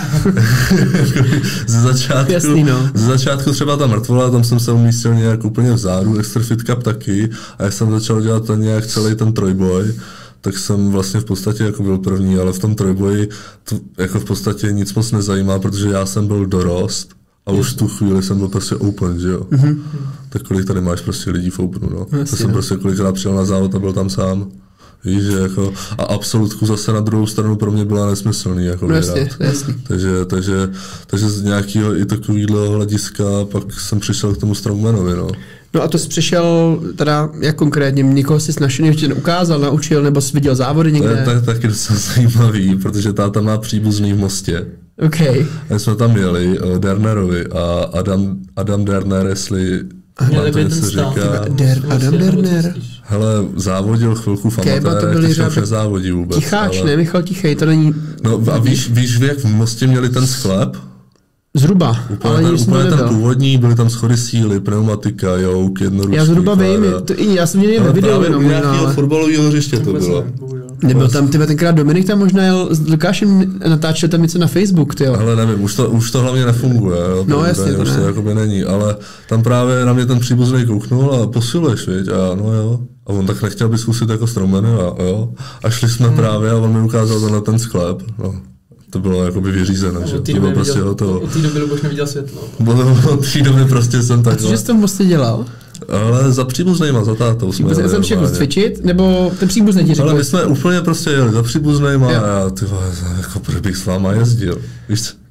Ze začátku třeba ta mrtvola, tam jsem se umístil nějak úplně vzadu, Extra Fit Cup taky, a jak jsem začal dělat ten nějak celý ten trojboj, tak jsem vlastně v podstatě jako byl první, ale v tom trojboji to jako v podstatě nic moc nezajímá, protože já jsem byl dorost a už v tu chvíli jsem byl prostě open, že jo. Tak kolik tady máš prostě lidí v openu, no. To jsem prostě kolikrát přijel na závod a byl tam sám. Víš, že jako, a absolutku zase na druhou stranu pro mě byla nesmyslný, jako jasně. Takže z nějakého i takového hlediska pak jsem přišel k tomu Strongmanovi, no. No a to jsi přišel teda, jak konkrétně, někoho jsi našel, že tě ukázal, naučil, nebo jsi viděl závody někde? To je taky docela zajímavý, protože táta má příbuzný v Mostě. Okay. A jsme tam jeli Dernerovi a Adam Derner, jestli to něco říká. Adam Derner. Hele, závodil chvilku v amatérech, teď už nezávodí vůbec. Ticháč, ale... ne? Michal Tichej, to není... No a víš, jak v Mostě měli ten sklep? Zhruba, ale úplně ten původní, byly tam schody síly, pneumatika, jouk, jednoruční. Já zhruba vím, já jsem měl ve videu jenom. Nějakého fotbalového hřiště to bylo. Nebyl tam tenkrát Dominik, tam možná jel s Lukášem, natáčel tam něco na Facebook, tyjo. Ale nevím, už to hlavně nefunguje, jo, no jasně, to už to jakoby není, ale tam právě na mě ten příbuzný kouknul a posiluješ, viď, a no jo. A on tak nechtěl by zkusit jako Strongmany a jo. A šli jsme právě a on mi ukázal ten sklep, no. To bylo jakoby vyřízené, že to bylo prostě hotovo. Od té doby Luboš neviděl světlo. Od té doby prostě jsem tak. A cože jsi to v Mostě dělal? Ale za příbuznýma, za tátou jsme jeli. Jsem šel cvičit, nebo ten příbuzný ti řekl? Ale my jsme úplně prostě jeli za příbuznýma a já, ty vole, jako proč bych s váma jezdil, víš?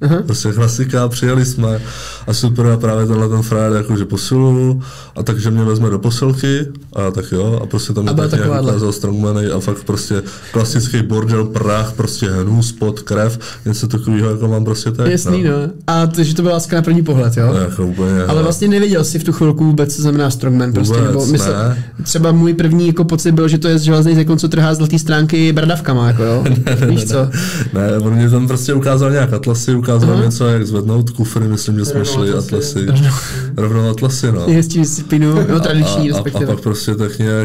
Prostě klasika, přijeli jsme a super, a právě ten frajer jakože posiluju a takže mě vezme do posilky a tak jo, a prostě tam tak nějak ukázal strongmany a fakt prostě klasický bordel, prach, prostě hnus, pot, krev, něco takového, jako mám prostě teď. Jasný, no. A takže to byla láska na první pohled, jo? No, jako úplně, ale vlastně nevěděl jsi v tu chvilku vůbec, co znamená strongman, prostě, vůbec, nebo třeba můj první jako pocit byl, že to je železný zákon, co trhá zlatý stránky bradavkama, jako jo? Víš co? Ne, on mě tam prostě ukázal nějak atlasy, ukázal něco, jak zvednout kufry, myslím, že jsme šli atlasy. Rovnou atlasy, no. Je s tím disciplínu, no tradiční respektive. A pak prostě tak nějak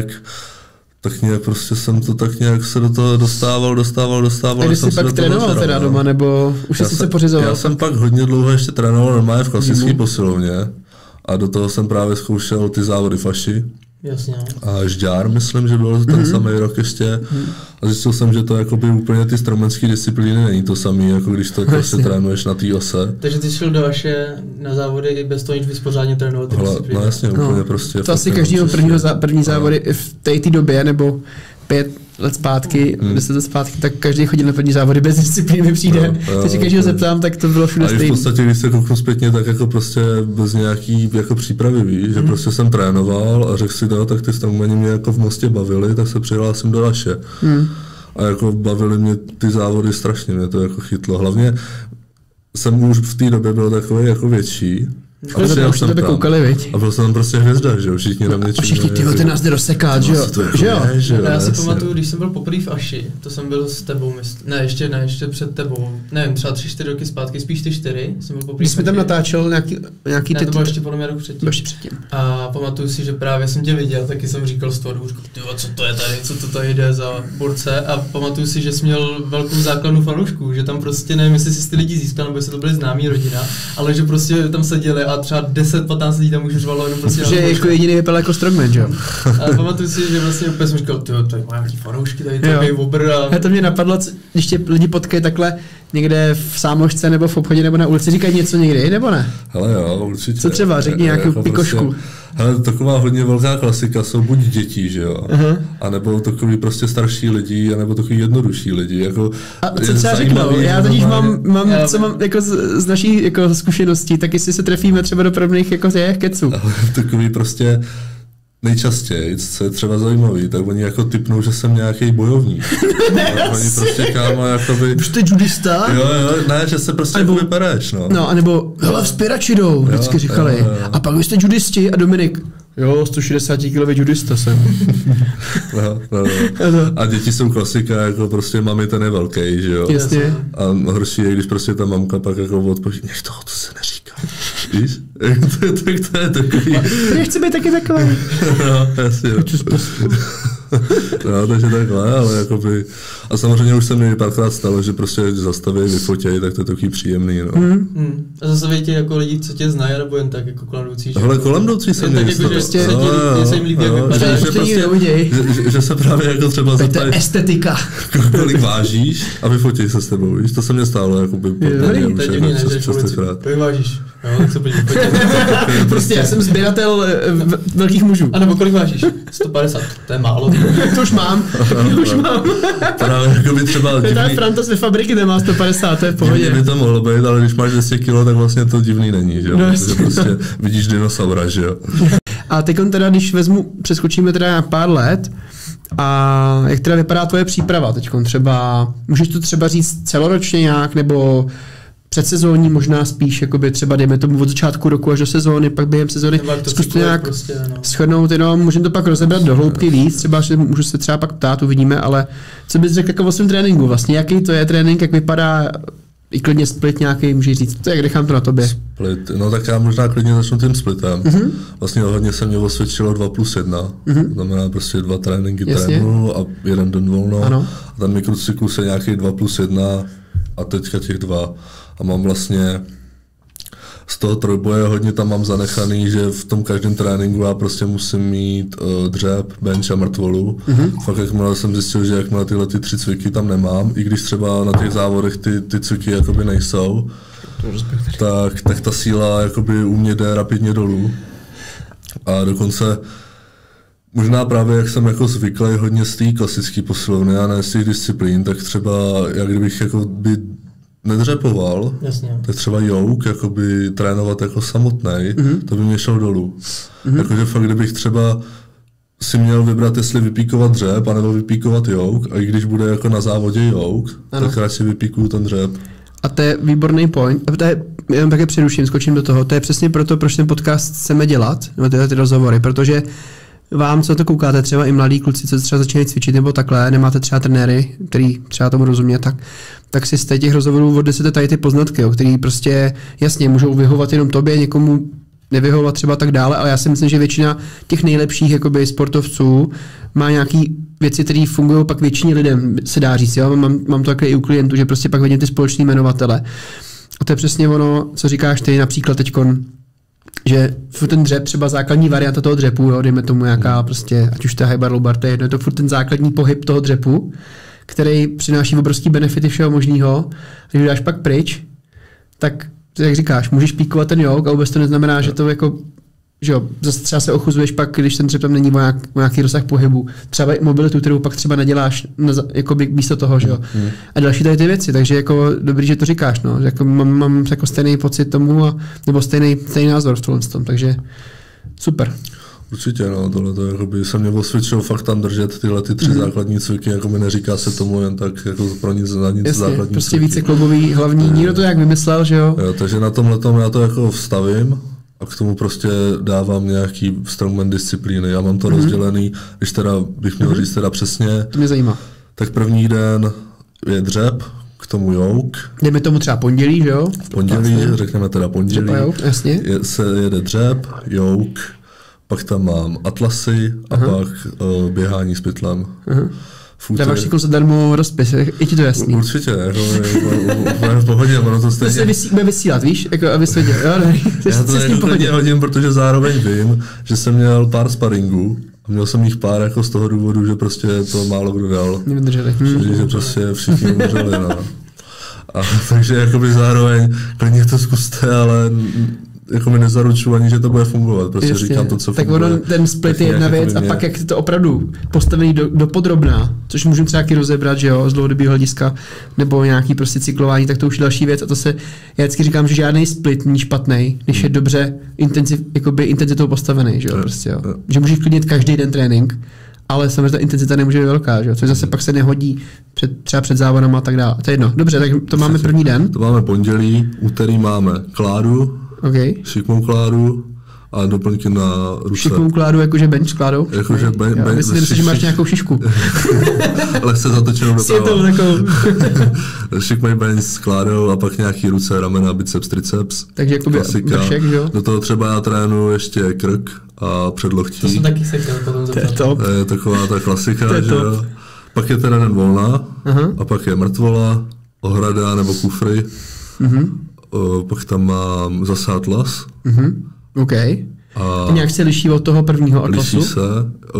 prostě jsem to tak nějak se do toho dostával. A když jsi pak trénoval teda doma, nebo už jsi se pořizoval? Já jsem pak hodně dlouho ještě trénoval normálně v klasické posilovně a do toho jsem právě zkoušel ty závody faši. Jasně. A žďár, myslím, že byl ten samý rok ještě. A zjistil jsem, že to jakoby úplně ty strongmanské disciplíny není to samý, jako když to prostě trénuješ na té ose. Takže ty šel do vaše na závody i bez toho, nic pořádně trénovat ty disciplíny. No jasně, úplně prostě. To asi každýho první závody v té době, nebo 5 let zpátky, 10 let zpátky, tak každý chodil na první závody bez disciplíny mi přijde. Takže když ho zeptám, tak to bylo všude stejné. A v podstatě, když se kouknu zpětně, tak jako prostě bez nějaký jako přípravy, víš, že prostě jsem trénoval a řekl si, no, tak ty strongmani mě jako v Mostě bavili, tak se přihlásím do Raše. A jako bavili mě ty závody strašně, mě to jako chytlo. Hlavně jsem už v té době byl takový jako větší. A už tebe koukali, viď? A byl jsem tam prostě hvězda, že jo, všichni na mě čím. A všichni, tyho, ty nás jde rozsekat, že jo? Já si pamatuju, když jsem byl poprvé v Aši, to jsem byl s tebou, ne, ještě před tebou, nevím, třeba 3-4 roky zpátky, spíš ty 4, jsem byl poprvé. Když jsme tam natáčel nějaký ne, to bylo ještě podle mě rok předtím. předtím. A pamatuju si, že právě jsem tě viděl, taky jsem říkal z toho důžku, co to je tady, co to tady jde za borce, a pamatuju si, že jsi měl velkou základnu fanoušků, že tam prostě nevím, jestli si ty lidi získal, nebo jestli to byly známí rodina, ale že prostě tam seděli a třeba 10-15 lidí tam už řvalo jenom prostě. Že jako jediný vypadal jako strongman, že jo? A pamatuju si, že vlastně úplně jsem říkal, tady má nějaký fanoušky, tady takový obr a... To mě napadlo, když tě lidi potkají takhle někde v sámošce nebo v obchodě nebo na ulici, říkají něco někdy, nebo ne? Hele jo, určitě. Co třeba, řekni nějakou jako pikošku. Prostě, hele, taková hodně velká klasika jsou buď děti, že jo, a nebo takový prostě starší lidi, anebo takový jednodušší lidi, jako... A co třeba řeknou, já totiž mám co mám jako z naší jako zkušeností, tak jestli se trefíme třeba do podobných jako keců. Takový prostě nejčastěji, co je třeba zajímavý, tak oni jako tipnou, že jsem nějaký bojovník. Oni prostě kámo, jakoby... Už jste judista? Jo, ne, že se prostě jako vypereš, no. No, anebo, hele, vzpěrači jdou, vždycky říkali. A pak vy jste judisti a Dominik, jo, 160 kilový judista jsem. No. A děti jsou klasika, jako prostě mami ten je velký, že jo. Jasně. A horší je, když prostě ta mamka pak jako odpoví, nech toho, to se neříká. Víš? Tak to je takový. Já chci být taky takový. No, jasně. No, takže takhle, ale jakoby... A samozřejmě už se mi párkrát stalo, že prostě zastaví, vyfotějí, tak to je takový příjemný, no. A zastaví tě jako lidi, co tě znají, nebo jen tak jako kolem jdoucí? Hele, kolem jdoucí se mě stalo. Prostě se jim líbí, jak vypadá. Že se právě jako třeba zeptají... estetika. Kolik vážíš a vyfotí se s tebou, víš? To se mě stalo, jakoby poměrně už častokrát. Kolik vážíš? Jo, tak se podívej. Prostě já jsem sběratel velkých mužů. A nebo kolik vážíš? 150, to je málo. To už mám. Právě jako by třeba divný... Ta Franta z fabriky nemá 150, to je v pohodě. Divný by to mohlo být, ale když máš 200 kg, tak vlastně to divný není, že jo? Protože prostě vidíš dinosaura, že jo? A teď teda, když přeskočíme teda na pár let, a jak teda vypadá tvoje příprava teďkon třeba, můžeš to třeba říct celoročně nějak, nebo předsezónní možná spíš, jakoby třeba dejme tomu od začátku roku až do sezóny, pak během sezóny zkus to nějak prostě, shodnout, jenom můžeme to pak rozebrat do hloubky víc, třeba můžu se třeba pak ptát, uvidíme, ale co bys řekl jako o svém tréninku vlastně, jaký to je trénink, jak vypadá, i klidně split nějaký, můžeš říct, to jak nechám to na tobě. Split, no tak já možná klidně začnu tím splitem. Vlastně hodně se mě osvědčilo 2+1, to znamená prostě 2 tréninky trénu a 1 den volno. Ano. A ten mikrocyklus je nějaký 2+1 a teďka těch 2. A mám vlastně z toho trojboje hodně tam mám zanechaný, že v tom každém tréninku já prostě musím mít dřep, bench a mrtvolu. Fakt jakmile jsem zjistil, že jakmile tyhle 3 cviky tam nemám, i když třeba na těch závodech ty cviky jakoby nejsou, tak ta síla jakoby u mě jde rapidně dolů. A dokonce možná právě jak jsem jako zvyklý hodně z té klasické posilovny a ne z těch disciplín, tak třeba jak kdybych jako by nedřepoval, tak třeba jouk, jakoby trénovat jako samotnej, to by mě šel dolů. Jakože fakt, kdybych třeba si měl vybrat, jestli vypíkovat dřep, anebo vypíkovat jouk, a i když bude jako na závodě jouk, tak radši vypíkuju ten dřep. A to je výborný point. A to je, jenom také přeruším, skočím do toho. To je přesně proto, proč ten podcast chceme dělat, nebo ty rozhovory, protože vám, co to koukáte, třeba i mladí kluci, co třeba začínají cvičit nebo takhle, nemáte třeba trenéry, který třeba tomu rozumět, tak si z těch rozhovorů odnesete tady ty poznatky, který prostě jasně můžou vyhovovat jenom tobě, někomu nevyhovovat třeba tak dále, ale já si myslím, že většina těch nejlepších jakoby sportovců má nějaký věci, které fungují pak většině lidem, se dá říct. Jo? Mám to takhle i u klientů, že prostě pak vidím ty společní jmenovatele. A to je přesně ono, co říkáš ty například teďkon, že furt ten dřep, třeba základní varianta toho dřepu, jo, dejme tomu nějaká prostě, ať už to je high bar, low bar, to je jedno, je to furt ten základní pohyb toho dřepu, který přináší obrovský benefity všeho možného. Když dáš pak pryč, tak jak říkáš, můžeš píkovat ten jog a vůbec to neznamená, že to jako, že jo, zase třeba se ochuzuješ pak, když ten dřep tam není o nějaký rozsah pohybu. Třeba i mobilitu, kterou pak třeba neděláš jako místo toho, že jo. A další tady ty věci, takže jako dobrý, že to říkáš, no. Jako mám jako stejný pocit tomu, nebo stejný názor v tom, takže super. Určitě, no, tohleto, jakoby se mě osvědčil fakt tam držet tyhle ty 3 základní cviky, jako mi neříká se tomu jen tak jako pro nic na nic. Jasně, základní prostě cviky. Více klubový, hlavní, nikdo to jak vymyslel, že jo? Jo, takže na tomhletom já to jako vstavím a k tomu prostě dávám nějaký strongman disciplíny. Já mám to rozdělený, když teda bych měl říct teda přesně. To mě zajímá. Tak první den je dřep, k tomu jouk. Jdeme tomu třeba pondělí, že jo? V pondělí, řekneme teda pondělí. Dřep a jouk, jasně. Se jede dřep, jouk, pak tam mám atlasy a pak běhání s pytlem. Dáváš si zadarmo rozpis, je ti to jasný? Určitě, jako v pohodě, ono to stejně. To se bude vysílat, víš, jako abys to dělal, jo, ne? Já to jako klidně hodím, protože zároveň vím, že jsem měl pár sparingů a měl jsem jich pár jako z toho důvodu, že prostě to málo kdo dal. Nevydrželi. Že prostě všichni umřeli, no. A takže jakoby zároveň klidně to zkuste, ale jako mi nezaručuji ani, že to bude fungovat, prostě jasně. Říkám to, co tak funguje. Tak ten split je jedna věc a pak jak je to opravdu postavený do podrobná, což můžeme třeba taky rozebrat, že jo, z dlouhodobého hlediska, nebo nějaký prostě cyklování, tak to už je další věc a to se, já vždycky říkám, že žádný split není špatný, když je dobře intenzitou postavený, že jo, prostě jo. Že můžeš klidnit každý den trénink, ale samozřejmě ta intenzita nemůže být velká, že jo, což zase pak se nehodí třeba před závodama a tak dále. To je jedno. Dobře, tak to máme první den. To máme pondělí, úterý máme kládu, šikmou kládu a doplňky na ruce. Šikmou kládu, jakože bench kládou? Jakože bench. Myslím si, že máš nějakou šišku. Lehce zatočenou doprava. Šikmej bench s kládou a pak nějaký ruce, ramena, biceps, triceps. Takže jakoby vršek, jo? Do toho třeba já trénuju ještě krk a předloktí. To jsem taky se chtěl potom zeptat. To je taková ta klasika, že jo. Pak je ten den volna a pak je mrtvola, ohrada nebo kufry. Pak tam mám zase atlas. OK. A nějak se liší od toho prvního atlasu? Liší se.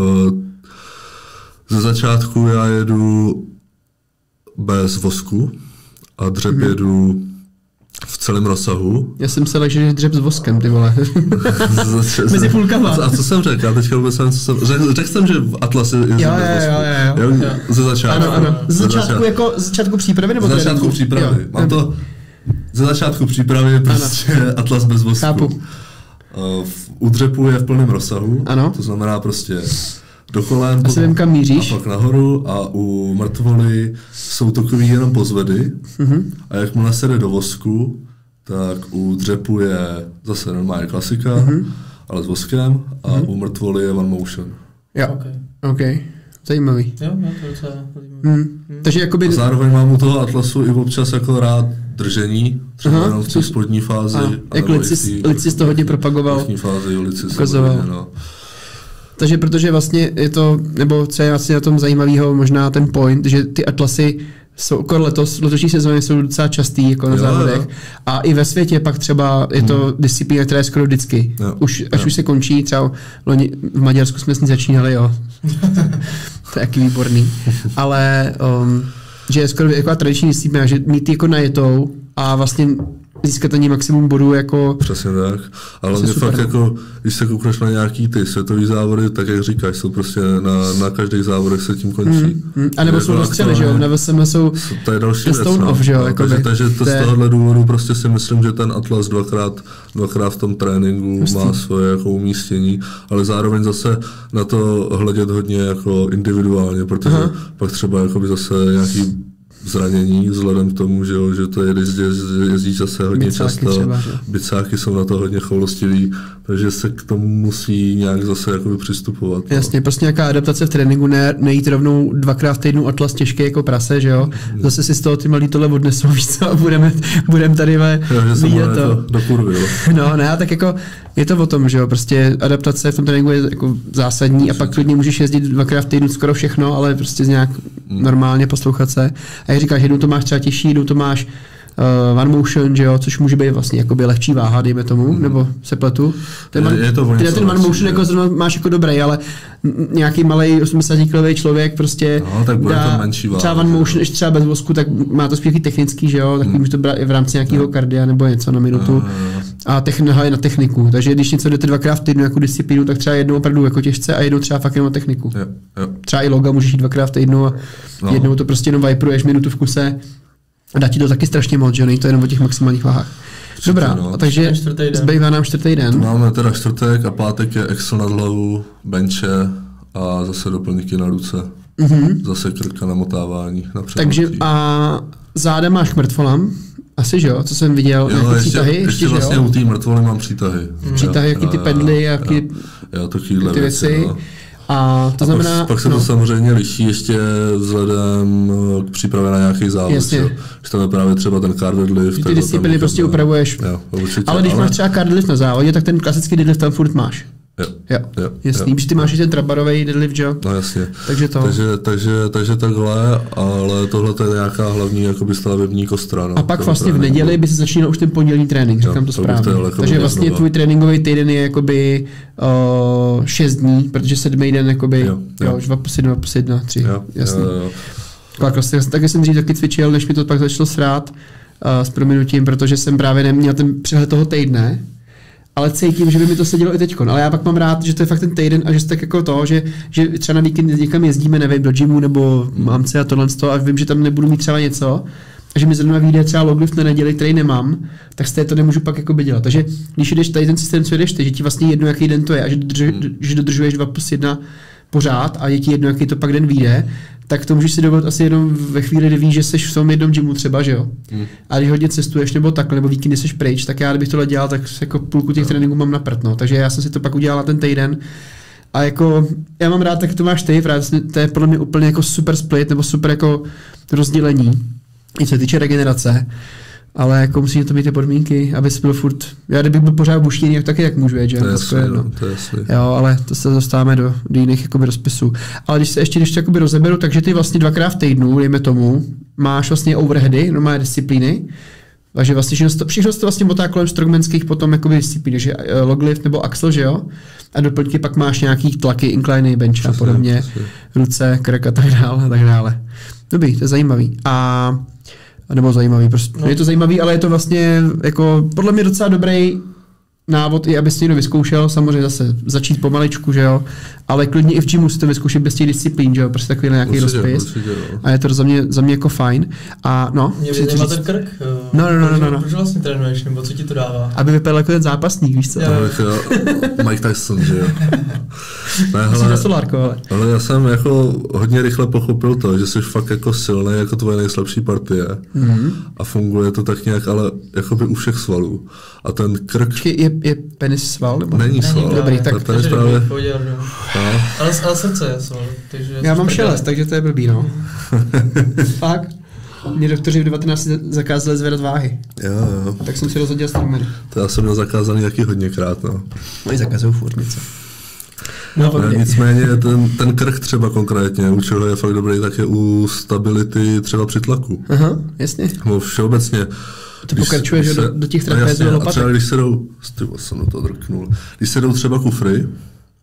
Ze začátku já jedu bez vosku a dřep jedu v celém rozsahu. Já jsem se že je dřep s voskem, ty vole. Mezi půlkama. A co jsem řekl? Já teďka vůbec nevím, co jsem řekl. Řekl jsem, že v atlase jezdím bez vosku. Jo. Ze začátku. Ano. Ze začátku přípravy nebo ze začátku přípravy. Mám to ze začátku přípravy prostě atlas bez vosku. Chápu. U dřepu je v plném rozsahu, ano. To znamená prostě do kolén kam míříš. a pak nahoru a u mrtvoly jsou takový jenom pozvedy a jakmile se jde do vosku, tak u dřepu je zase normální klasika, ale s voskem a u mrtvoly je one motion. Jo, OK. Zajímavý. Jo, to docela zajímavý. Takže jakoby... A zároveň mám u toho atlasu i občas jako rád držení, třeba jenom v té spodní fázi. Jak Licis to hodně propagoval. V fázi ukazoval. Takže protože vlastně je to, nebo co je vlastně na tom zajímavého, možná ten point, že ty atlasy jsou jako letošní sezóny jsou docela častý jako na závodech. A i ve světě pak třeba je to disciplína, která je skoro vždycky. Až už se končí, třeba v Maďarsku jsme s ní začínali, jo. To je jaký výborný. Ale že je skoro jako tradiční disciplína, že mít jako najetou a vlastně získat ani maximum bodů jako... Přesně tak, ale mě fakt jako, když se koukneš na nějaký ty světový závody, tak jak říkáš, jsou prostě na každých závodech se tím končí. A nebo jsou rozstřely, že jo, na VSM jsou to je další věc, off, že jo, takže to z tohohle důvodu prostě si myslím, že ten Atlas dvakrát v tom tréninku má svoje jako umístění, ale zároveň zase na to hledět hodně jako individuálně, protože pak třeba jakoby zase nějaký zranění vzhledem k tomu, že to jezdí zase hodně často. Bicáky jsou na to hodně choulostivý, takže se k tomu musí nějak zase jakoby přistupovat. Jasně, prostě nějaká adaptace v tréninku, nejít rovnou 2x v týdnu Atlas těžký jako prase, že jo? Zase si z toho ty malý tohle odnesou, víc co, a budeme tady vidět to. Do kurvy, jo. No, ne, tak jako je to o tom, že jo, prostě adaptace v tom tréninku je jako zásadní a pak klidně můžeš jezdit 2x v týdnu skoro všechno, ale prostě nějak normálně poslouchat se. A jak říkáš, jednou to máš třeba těžší, jednou to máš one motion, že jo, což může být vlastně jakoby lehčí váha, dejme tomu, nebo se pletu. Ten one motion jako zrovna máš jako dobrý, ale nějaký malej 80kg člověk prostě dá třeba one motion, ještě třeba bez vosku, tak má to spíš technický, že jo, tak může to brát i v rámci nějakého kardia nebo něco na minutu. A je na techniku, takže když něco jdete 2x v týdnu jako disciplínu, tak třeba jednou opravdu jako těžce a jednou třeba fakt jenom na techniku. Třeba i loga můžeš jít 2x v týdnu a jednou to prostě jenom viperuješ minutu v kuse. A dá ti to taky strašně moc, že není to jenom o těch maximálních váhách. Dobrá, takže zbývá nám čtvrtý den. Máme teda čtvrtek a pátek je Excel nad hlavu, benče a zase doplňky na ruce. Zase krka namotávání. Takže a záda máš k mrtvolám? Asi, že jo? Co jsem viděl, nějaké přítahy? Ještě vlastně u té mrtvoly mám přítahy. Přítahy, jaký ty pedly, jaký ty věci. A to znamená... Pak se to samozřejmě liší ještě vzhledem k přípravě na nějaký závod. Jasně. Že tam je právě třeba ten car deadlift. Ty disciplíny prostě upravuješ. Jo, určitě, ale když máš třeba car deadlift na závodě, tak ten klasický deadlift tam furt máš. Jo. Jasný, protože ty máš i ten trabarový deadlift, že jo? No jasně. Takže to. Takže takhle, ale tohle je nějaká hlavní jakoby stavební kostra. No, a pak vlastně v neděli by se začínal už ten pondělní trénink, říkám to správně. Takže vlastně tvůj tréninkový týden je jakoby 6 dní, protože 7. den jakoby 2+1, 3. Jasný. Taky jsem dřív taky cvičil, než mi to pak začalo srát s prominutím, protože jsem právě neměl ten přehled toho týdne. Ale cítím, že by mi to sedělo i teďkon. Ale já pak mám rád, že to je fakt ten týden a že tak jako to, že třeba na víkend někam jezdíme, nevím, do gymu nebo mamce a tohle a vím, že tam nebudu mít třeba něco a že mi zrovna vyjde třeba loglift na neděli, který nemám, tak z té to nemůžu pak jako dělat. Takže když jdeš tady ten systém, co jdeš ty, že ti vlastně jedno, jaký den to je a že dodržuješ 2+1 pořád a je ti jedno, jaký to pak den vyjde, tak to můžeš si dovolit asi jenom ve chvíli, kdy víš, že jsi v tom jednom gymu třeba, že jo. A když hodně cestuješ nebo takhle, nebo víkendy jsi pryč, tak já kdybych tohle dělal, tak jako půlku těch tréninků mám na prd, no. Takže já jsem si to pak udělal na ten týden. A jako, já mám rád, tak to máš ty, právě to je podle mě úplně jako super split, nebo super jako rozdělení, i co se týče regenerace. Ale jako musí to být ty podmínky, aby jsi byl furt, já kdybych byl pořád buštěný, taky jak můžu vědět, že? To je jasný. Jo, ale to se dostáváme do jiných jakoby rozpisů. Ale když to jakoby rozeberu, takže ty vlastně 2x v týdnu, dejme tomu, máš vlastně overheady, normální disciplíny, takže vlastně všechno se to vlastně motá kolem strongmanských potom jakoby disciplíny, že loglift nebo axel, že jo? A doplňky pak máš nějaký tlaky, incliny, bench a podobně, ruce, krk a tak dále. Dobrý, to je zajímavý. Nebo zajímavý, prostě. Je to zajímavý, ale je to vlastně jako podle mě docela dobrý návod, i aby si někdo vyzkoušel, samozřejmě zase začít pomaličku, že jo, ale klidně i v gymu si to vyzkoušet bez těch disciplín, že jo, prostě takový nějaký rozpis. A je to za mě jako fajn. A no. Mě by zajímal ten krk. No. Proč vlastně trénuješ, nebo co ti to dává? Aby vypadal jako ten zápasník, víš co? Jo. Mike Tyson, že jo. Ale já jsem jako hodně rychle pochopil to, že jsi fakt jako silný, jako tvoje nejslabší partie. A funguje to tak nějak, ale jakoby u všech svalů. A ten krk... Je penis sval? Nebo? Není sval. Dobrý, tak ten je právě... Ale srdce je sval. Já mám šelest, takže to je blbý, no. Fakt. Mě doktoři v 19 zakázali zvedat váhy. Jo. Tak jsem si rozhodil strongmany. To já jsem měl zakázaný taky hodněkrát, no. Oni zakazují furt něco. Nicméně ten krk třeba konkrétně, u čeho je fakt dobrý, tak je u stability třeba při tlaku. Aha, jasně. Nebo všeobecně. To pokračuje do těch trapézů a lopatek. A třeba když se jdou, jsem do toho drknul, když se jdou třeba kufry,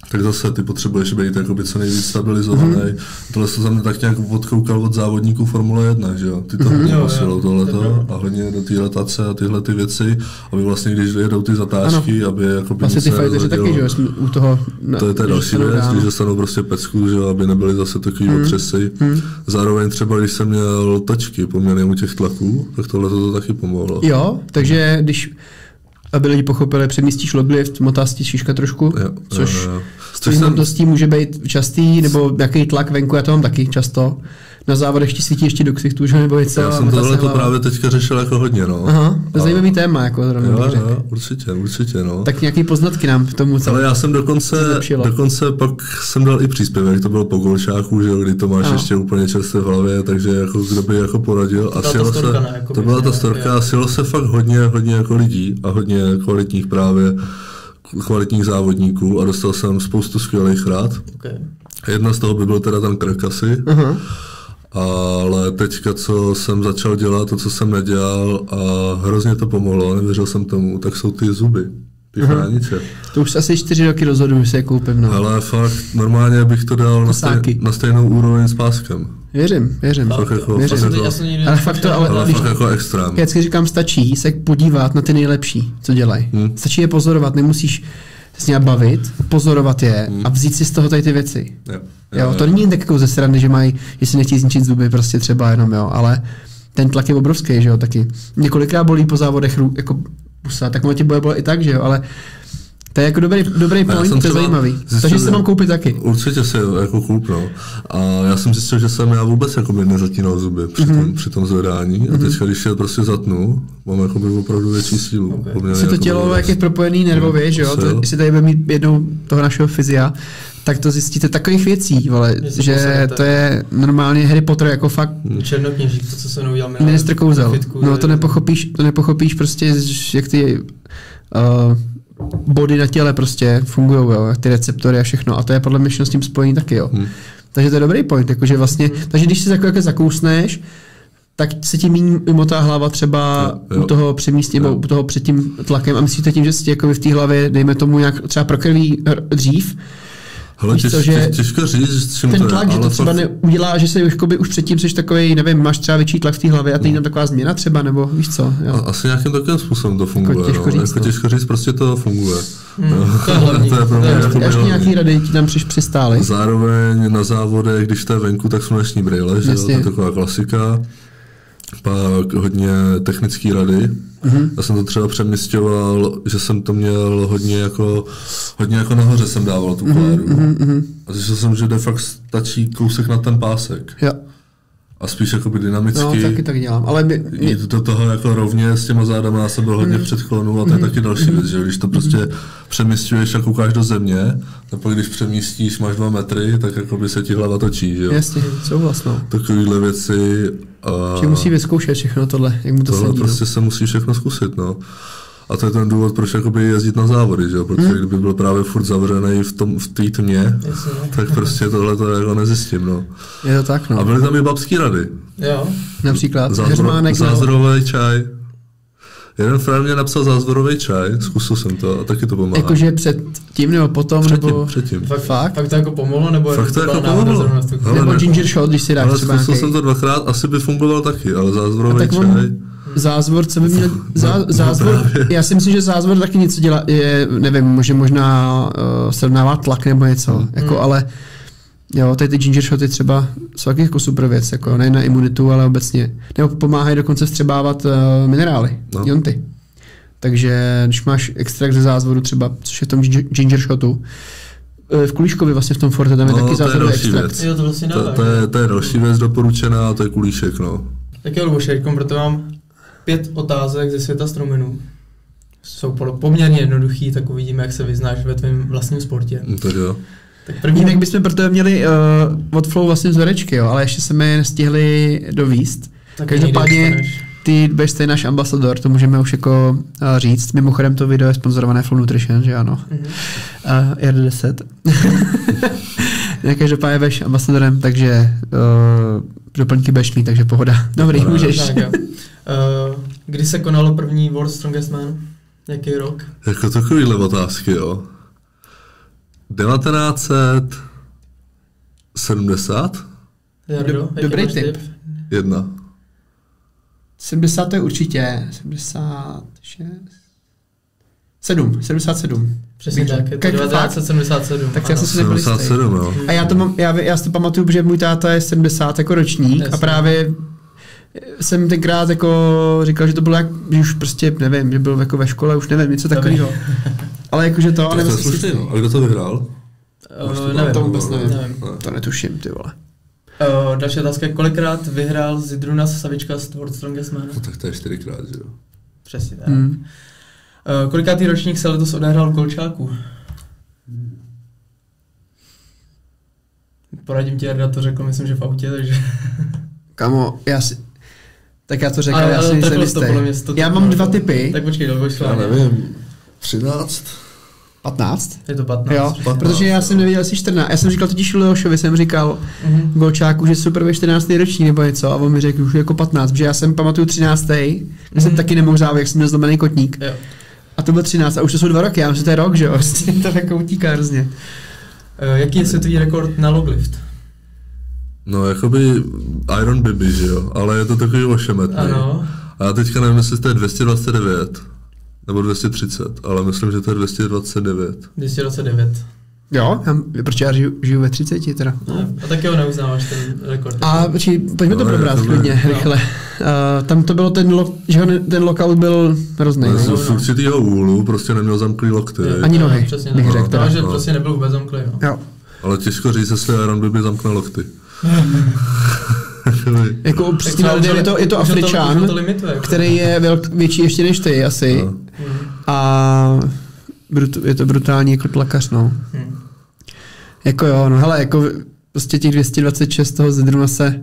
tak zase ty potřebuješ být jakoby co nejvíc stabilizovaný. Tohle jsem mě tak nějak odkoukal od závodníků Formule 1, že jo? Ty to hodně posilou tohleto a hodně do té rotace a tyhle ty věci, aby vlastně, když jedou ty zatáčky, aby jakoby vlastně ty fighteři taky, že jo, u toho... To je další věc, když dostanou prostě pecku, že jo, aby nebyly zase takový otřesy. Zároveň třeba, když jsem měl točky poměrně u těch tlaků, tak tohle to taky pomohlo. Jo, takže když... aby lidi pochopili, přemístíš loglift, motáš šíška trošku, což s tvým hmotností může být častý, nebo nějaký tlak venku, já to mám taky často. Na závodech ti svítí ještě do ksichtů, že nebo něco. Já jsem tohle to právě teďka řešil jako hodně, no. Aha, to je zajímavý téma, jako zrovna jo, určitě, no. Tak nějaký poznatky nám k tomu, co. Ale já jsem dokonce pak jsem dal i příspěvek, to bylo po Golčáku, že jo, kdy to máš ještě úplně čerstvé v hlavě, takže jako kdo by jako poradil. To byla ta storka a sjelo se fakt hodně jako lidí a hodně kvalitních závodníků a dostal jsem spoustu skvělých rad. Okay. Jedna z toho by byl teda ten krk asi. Ale teďka, co jsem začal dělat, to, co jsem nedělal a hrozně to pomohlo, nevěřil jsem tomu, tak jsou ty zuby, ty chrániče. To už asi 4 roky rozhoduju, že si je koupím. No. Ale fakt, normálně bych to dal na stejnou úroveň s páskem. Věřím. Fakt jako extrém. Já vždycky říkám, stačí se podívat na ty nejlepší, co dělají. Stačí je pozorovat, nemusíš s ním bavit, pozorovat je a vzít si z toho tady ty věci. Jo, to není tak jako ze srandy, že mají, jestli nechtějí zničit zuby, prostě třeba jenom, jo, ale ten tlak je obrovský, že jo, taky. Několikrát bolí po závodech jako pusa, tak tě bude bolet i tak, že jo, ale to je jako dobrý point, to je zajímavý. Takže se mám koupit taky. Určitě se jako koupil. A já jsem zjistil, že jsem já vůbec jako nezatínal zuby při tom zvedání. A teďka, když je prostě zatnu, mám jako opravdu větší sílu. Si to tělo, jak je propojený nervově, že jo? Jestli tady bude mít jednou toho našeho fyzia, tak to zjistíte takových věcí, vole, že to je normálně Harry Potter jako fakt. Černokněžík, to, co se udělal ministr kouzel. No to nepochopíš prostě, jak ty body na těle prostě fungujou, jo, ty receptory a všechno. A to je podle mě s tím spojený taky, jo. Takže to je dobrý point, jakože vlastně, takže když si jako zakousneš, tak se ti méně umotá hlava třeba u toho přemístí, nebo u toho před tím tlakem a myslíte tím, že si jako v té hlavě, dejme tomu nějak třeba prokrví dřív. Hele, těžko říct, čím ten to tlak, je, že to třeba neudělá, že se už předtím jsi takovej, nevím, máš třeba větší tlak v té hlavě a teď tam taková změna třeba, nebo víš co? Jo. Asi nějakým takovým způsobem to funguje. Těžko říct, prostě to funguje. To je hlavní. Ještě nějaký rady ti tam přistály. Zároveň na závodech, když to je venku, tak sluneční brýle, že to je taková klasika. Pak hodně technické rady. Já jsem to třeba přemysťoval, že jsem to měl hodně jako nahoře jsem dával tu kládu. A zjistil jsem, že de fakt stačí kousek na ten pásek. Jo. A spíš jakoby dynamicky. No, taky tak dělám. Ale jít do toho jako rovně s těma zádama, já jsem byl hodně předklonu a to je taky další věc, že když to prostě přemysťuješ a koukáš do země, a pak když přemístíš, máš 2 metry, tak jakoby se ti hlava točí, že jo. Jasně, souhlas, no. Takovýhle věci. Že musí vyzkoušet všechno tohle, jak mu to tohle sedí. Prostě no. Se musí všechno zkusit, no. A to je ten důvod, proč jakoby jezdit na závody, že jo? Protože kdyby byl právě furt zavřený v té tmě, tak prostě tohle to jako nezjistím, no. Je to tak, no. A byly tam i babský rady. Jo. Například zázvorový čaj. Jeden frajer mě napsal zázvorový čaj, zkusil jsem to a taky to pomáhá. Jakože před tím nebo potom? Předtím. Fakt to jako pomohlo? Nebo fakt to jako pomohlo. Nebo ginger shot, když si dáš třeba nějaký. Zkusil jsem to 2krát, asi by fungoval taky, ale zázvorový čaj. Zázvor, co by měl... Zázvor, já si myslím, že zázvor taky něco dělá, nevím, možná srovnává tlak nebo něco, jako, ale jo, tady ty ginger shoty třeba jsou taky jako super věc, jako nejen na imunitu, ale obecně. Nebo pomáhají dokonce vstřebávat minerály, jonty. Takže když máš extrakt ze zázvoru třeba, což je v tom ginger shotu, v Kulíškovi vlastně v tom Forte, tam je taky zázvorový extrakt. Jo, to vlastně to je další věc doporučená, to je Kulíšek, no. Tak jo, Luboše, proto mám 5 otázek ze světa stromenů. Jsou poměrně jednoduchý, tak uvidíme, jak se vyznáš ve tvém vlastním sportě. Tak jo. Tak první, jak bychom proto měli od Flow vlastně vzorečky, jo, ale ještě jsme je nestihli dovíst. Každopádně ty budeš stejný náš ambasador, to můžeme už jako říct. Mimochodem to video je sponzorované Flow Nutrition, že ano. RD10. Každopádně budeš ambasadorem, takže doplňky budeš mít, takže pohoda. Dobrý, můžeš. Kdy se konalo první World Strongest Man? Jaký rok? Jako takovýhle otázky, jo. 1970? Dobrý tip. 1. 70 to je určitě. 76. 77. Přesně tak, je to 1977. Tak já jsem si nebyl jistý. 77, jo. A já si to pamatuju, že můj táta je 70 jako ročník. Jasně. A právě jsem tenkrát jako říkal, že to bylo jak, že už prostě nevím, že byl jako ve škole, už nevím, něco takového. Ale jakože to, ale to slušný, no. A kdo to vyhrál? Nevím, to vůbec nevím. To netuším, ty vole. Další otázka, kolikrát vyhrál Zydrunas Savička z World Strongest Man? No, tak to je 4krát, že jo. Přesně tak. Kolikátý ročník se letos odehrál v Golčáku? Poradím ti, Jarda to řekl, myslím, že v autě, takže... Kamo, tak já to řekl, já si nejsem jistý. Já mám 2 tipy. Tak počkej, dolgo já nevím, 13? 15? Je to 15. Jo, 15, protože já jsem nevěděl asi 14. Já jsem říkal totiž Leošovi, jsem říkal v Golčáku, že super ve 14. roční nebo něco a on mi řekl už jako 15, protože já jsem pamatuju 13. Kde jsem taky nemohl závět, jak jsem měl zlomený kotník. Jo. A to byl 13 a už to jsou 2 roky, já myslím, že to je rok, že jo, to jako utíká hrozně. Jaký je světový rekord na loglift? No, jakoby Iron Baby, že jo, ale je to takový ošemetný. Ano. A já teďka nevím, jestli to je 229, nebo 230, ale myslím, že to je 229. 229. Jo, protože já žiju ve 30 teda. No. A taky ho neuznáváš ten rekord. A pojďme to probrat klidně, rychle. Tam to bylo ten lockout byl hrozný. Z určitého úhlu prostě neměl zamklý lokty. Ani nohy, bych řekl. No, že prostě nebyl vůbec zamklý. No. Jo. Ale těžko říct, jestli Iron Baby zamkne lokty. Jako přesně je to Afričan, který je větší ještě než ty asi. No. A je to brutální jako tlakař, no. Jako jo, no hele, jako prostě těch 226 toho Zydrunase,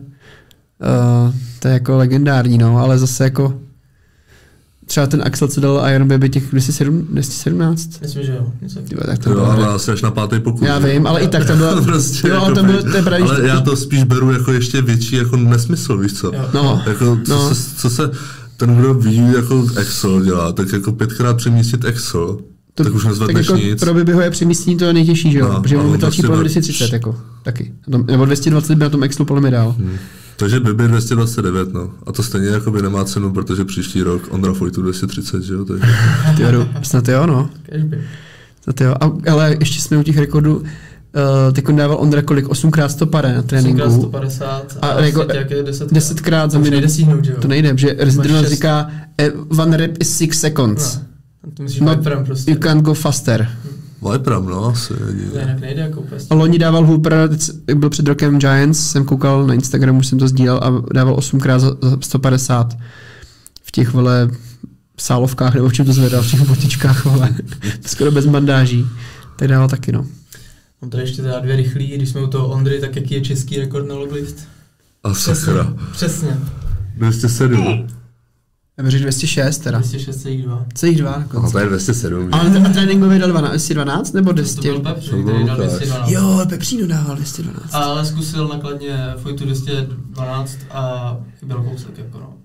to je jako legendární, no, ale zase jako třeba ten Axel, co dal Iron Baby těch 217? Myslím, že jo. Tak to bylo, ale asi až na 5. pokus. Já vím, ale i tak tam bylo, prostě jo, jako tam bylo, to je právě, ale já to spíš beru jako ještě větší jako nesmysl, víš co? No. Jako, co se ten, kdo ví, jako Excel dělá, tak jako 5krát přemístit Excel, tak už nezvedneš tak jako nic. Pro Babyho je přemístění to nejtěžší, že jo? No, protože on vytlačí prostě po 230 jako, taky. Nebo 220 by na tom Excelu podle mě dál. Takže Baby 229, no. A to stejně jako by nemá cenu, protože příští rok Ondra Fojtu 230, že jo? Snad jo, no. Snad jo. Ale ještě jsme u těch rekordů, teď dával Ondra kolik? 8x 100 pare na tréninku. 8x 150 a jak je 10krát za minutu. To nejde, že Zydrunas říká one rep is 6 seconds. No, to myslíš Viperem prostě. You can't go faster. Viperem, no, asi. Jinak nejde jako úplně. A loni dával Hooper, byl před rokem Giants, jsem koukal na Instagramu, už jsem to sdílel a dával 8x za 150 v těch, vole, sálovkách, nebo v čem to zvedal, v těch botičkách, vole, skoro bez bandáží. Tak dával taky, no. Mám tady ještě teda 2 rychlý, když jsme u toho Ondry, tak jaký je český rekord na loglift? A sakra. Přesně. 207. Já bych řekl 206 teda. 206,2. Celých 2 dokonce. No to je 207. Ale ten tréninkový dal 212 nebo 200? To byl Pepři, který dal 212. Jo, Pepřínu dával 212. Ale zkusil nakladně Fojtu 212 a chyběl kousek, jako no.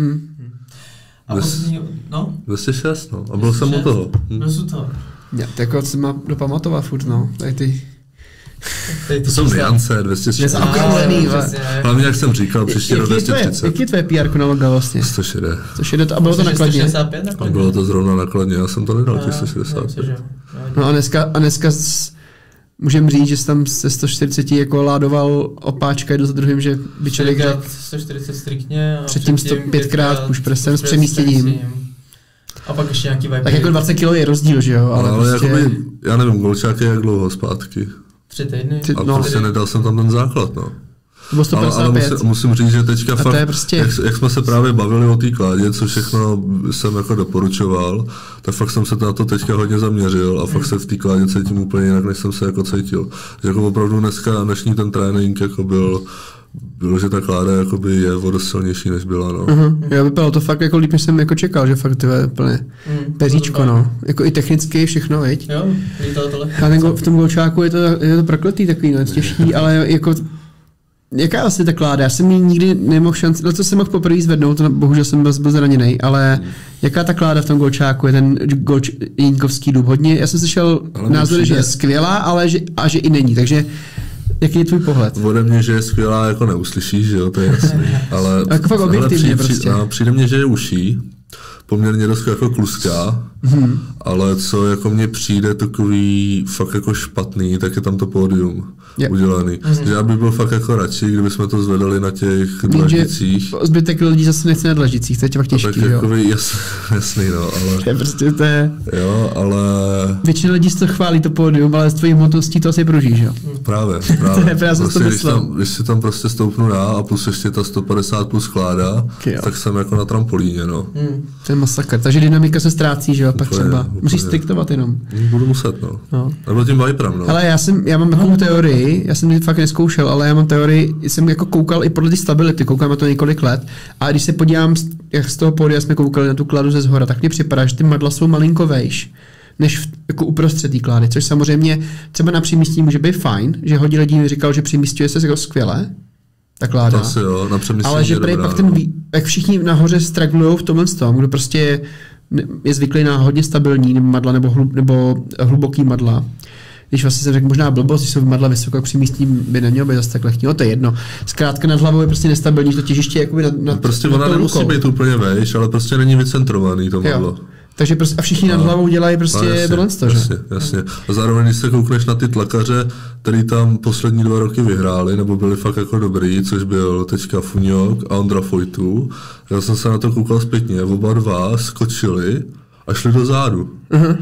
A poslední, no? 206, no. A byl jsem u toho. Byl jsem u toho. Já, tak jako se má dopamatovat furt, no. Tady ty... To jsou niance, 206. Hlavně, jak jsem říkal, příště do 230. Jaký je tvoje PR na loga vlastně? 160. A bylo to nakladně? 165 nakladně? A bylo to zrovna nakladně, já jsem to nedal, těch 165. No a dneska můžeme říct, že jsi tam se 140 jako ládoval opáčka jedno za druhým, že by člověk řekl 140 striktně a předtím 105krát push pressem s přemístěním. A pak ještě nějaký vibe. Tak jako 20 kg je rozdíl, že jo? Ale prostě... jakoby, já nevím, Golčák je jak dlouho zpátky. 3 týdny. A prostě nedal jsem tam ten základ, no. Bylo 155. Ale musím říct, že teďka fakt, prostě... jak jsme se právě bavili o té kládě, co všechno jsem jako doporučoval, tak fakt jsem se na to teďka hodně zaměřil a fakt se v té kládě cítím úplně jinak, než jsem se jako cítil. Že jako opravdu dnešní ten trénink jako bylo, že ta kláda jakoby je o dost silnější, než byla, no. Jo, vypadalo to fakt jako líp, než jsem jako čekal, že fakt to je úplně peříčko, no. Jako i technicky všechno, viď? Jo, lítalo to lehko. A v tom Golčáku je to prokletý takový, no, těžký, ale jako Jaká vlastně ta kláda? Já jsem ji nikdy nemohl šanci, co jsem mohl poprvé zvednout, bohužel jsem byl zraněný, ale jaká ta kláda v tom golčáku je ten Jinkovský dub? Hodně, já jsem slyšel názory, že je skvělá, ale že i není, takže jaký je tvůj pohled? Ode mě, že je skvělá, jako neuslyšíš, že jo, to je jasný, ale jako fakt objektivně prostě. Přijde mně, že je uší, poměrně dost jako kluská, ale co jako mně přijde takový fakt jako špatný, tak je tam to pódium udělaný. Že já bych byl fakt jako radši, kdyby jsme to zvedali na těch dlaždicích. Zbytek lidí zase nechce na dlaždicích, to je fakt těžký, tak jako jasný, no, ale... To je prostě to je... Jo, ale... Většina lidí to chválí to pódium, ale s tvojí hmotností to asi pružíš, jo? Právě. To je právě prostě, když si tam prostě stoupnu já a plus ještě ta 150 plus kláda, tak jsem jako na trampolíně, no. To je masakr, takže dynamika se ztrácí, že jo, pak třeba. Musíš striktovat jenom. Budu muset, no. Nebo tím Viperem, no. Ale já mám takovou teorii, já jsem to fakt neskoušel, ale já mám teorii, jsem jako koukal i podle ty stability, koukám na to několik let a když se podívám, jak z toho pódia jsme koukali na tu kladu ze zhora, tak mně připadá, že ty madla jsou malinko vejš, než jako uprostřed té klády, což samozřejmě třeba na přímístí může být fajn, že hodně lidí mi říkal, že přímístuje se jako skvěle, ta kláda. Asi jo, na přímístí ale že prej pak ten, jak všichni nahoře stragglujou v tomhle tom, kdo prostě je zvyklý na hodně stabilní madla nebo hluboký madla. Když vlastně jsem řekl možná blbost, když jsou madla vysoko, přímístí by nemělo být zase tak lehký, no to je jedno. Zkrátka nad hlavou je prostě nestabilní, to těžiště jakoby nad prostě ona nemusí být úplně vejš, ale prostě není vycentrovaný to madlo. Takže prostě, a všichni nad hlavou dělají prostě tohle, že? Jasně. A zároveň, když se koukneš na ty tlakaře, který tam poslední 2 roky vyhráli, nebo byli fakt jako dobrý, což byl teďka Fuňok a Ondra Fojtu, já jsem se na to koukal zpětně, oba dva skočili a šli do zádu.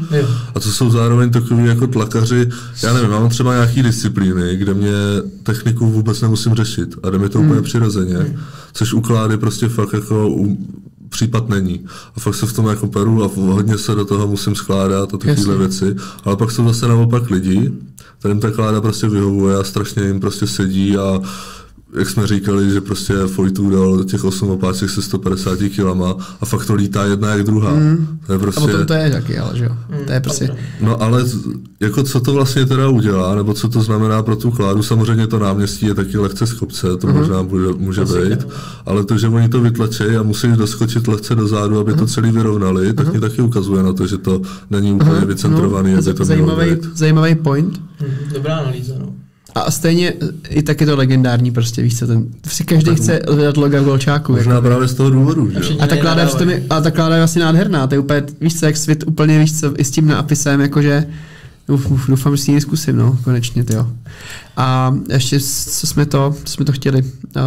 A to jsou zároveň takový jako tlakaři, já nevím, mám třeba nějaký disciplíny, kde mě techniku vůbec nemusím řešit a jde mi to úplně přirozeně, což u klády prostě fakt jako případ není. A fakt se v tom jako peru a hodně se do toho musím skládat a takovéhle věci. Ale pak jsou zase naopak lidi, kterým ta kláda prostě vyhovuje a strašně jim prostě sedí a jak jsme říkali, že prostě Fojtů dal těch 8 opáček se 150 kilama a fakt to lítá jedna jak druhá. To je prostě... A potom to je taky, ale že jo. To je prostě... No ale jako co to vlastně teda udělá, nebo co to znamená pro tu kládu, samozřejmě to náměstí je taky lehce z kopce, to možná může být, ale to, že oni to vytlačejí a musí doskočit lehce do zádu, aby to celý vyrovnali, tak mi taky ukazuje na to, že to není úplně vycentrovaný, jak by to mělo být. Zajímavý point. Dobrá analýza, no. A stejně i tak je to legendární prostě, víš co, každý chce vydat loga v golčáku. Možná jako. Právě z toho důvodu, že jo. A ta kláda je asi nádherná, to je úplně, víš co, jak svět úplně, víš co, i s tím nápisem, jakože, doufám, že si ji zkusím, no, konečně, tyjo. A ještě, co jsme to chtěli,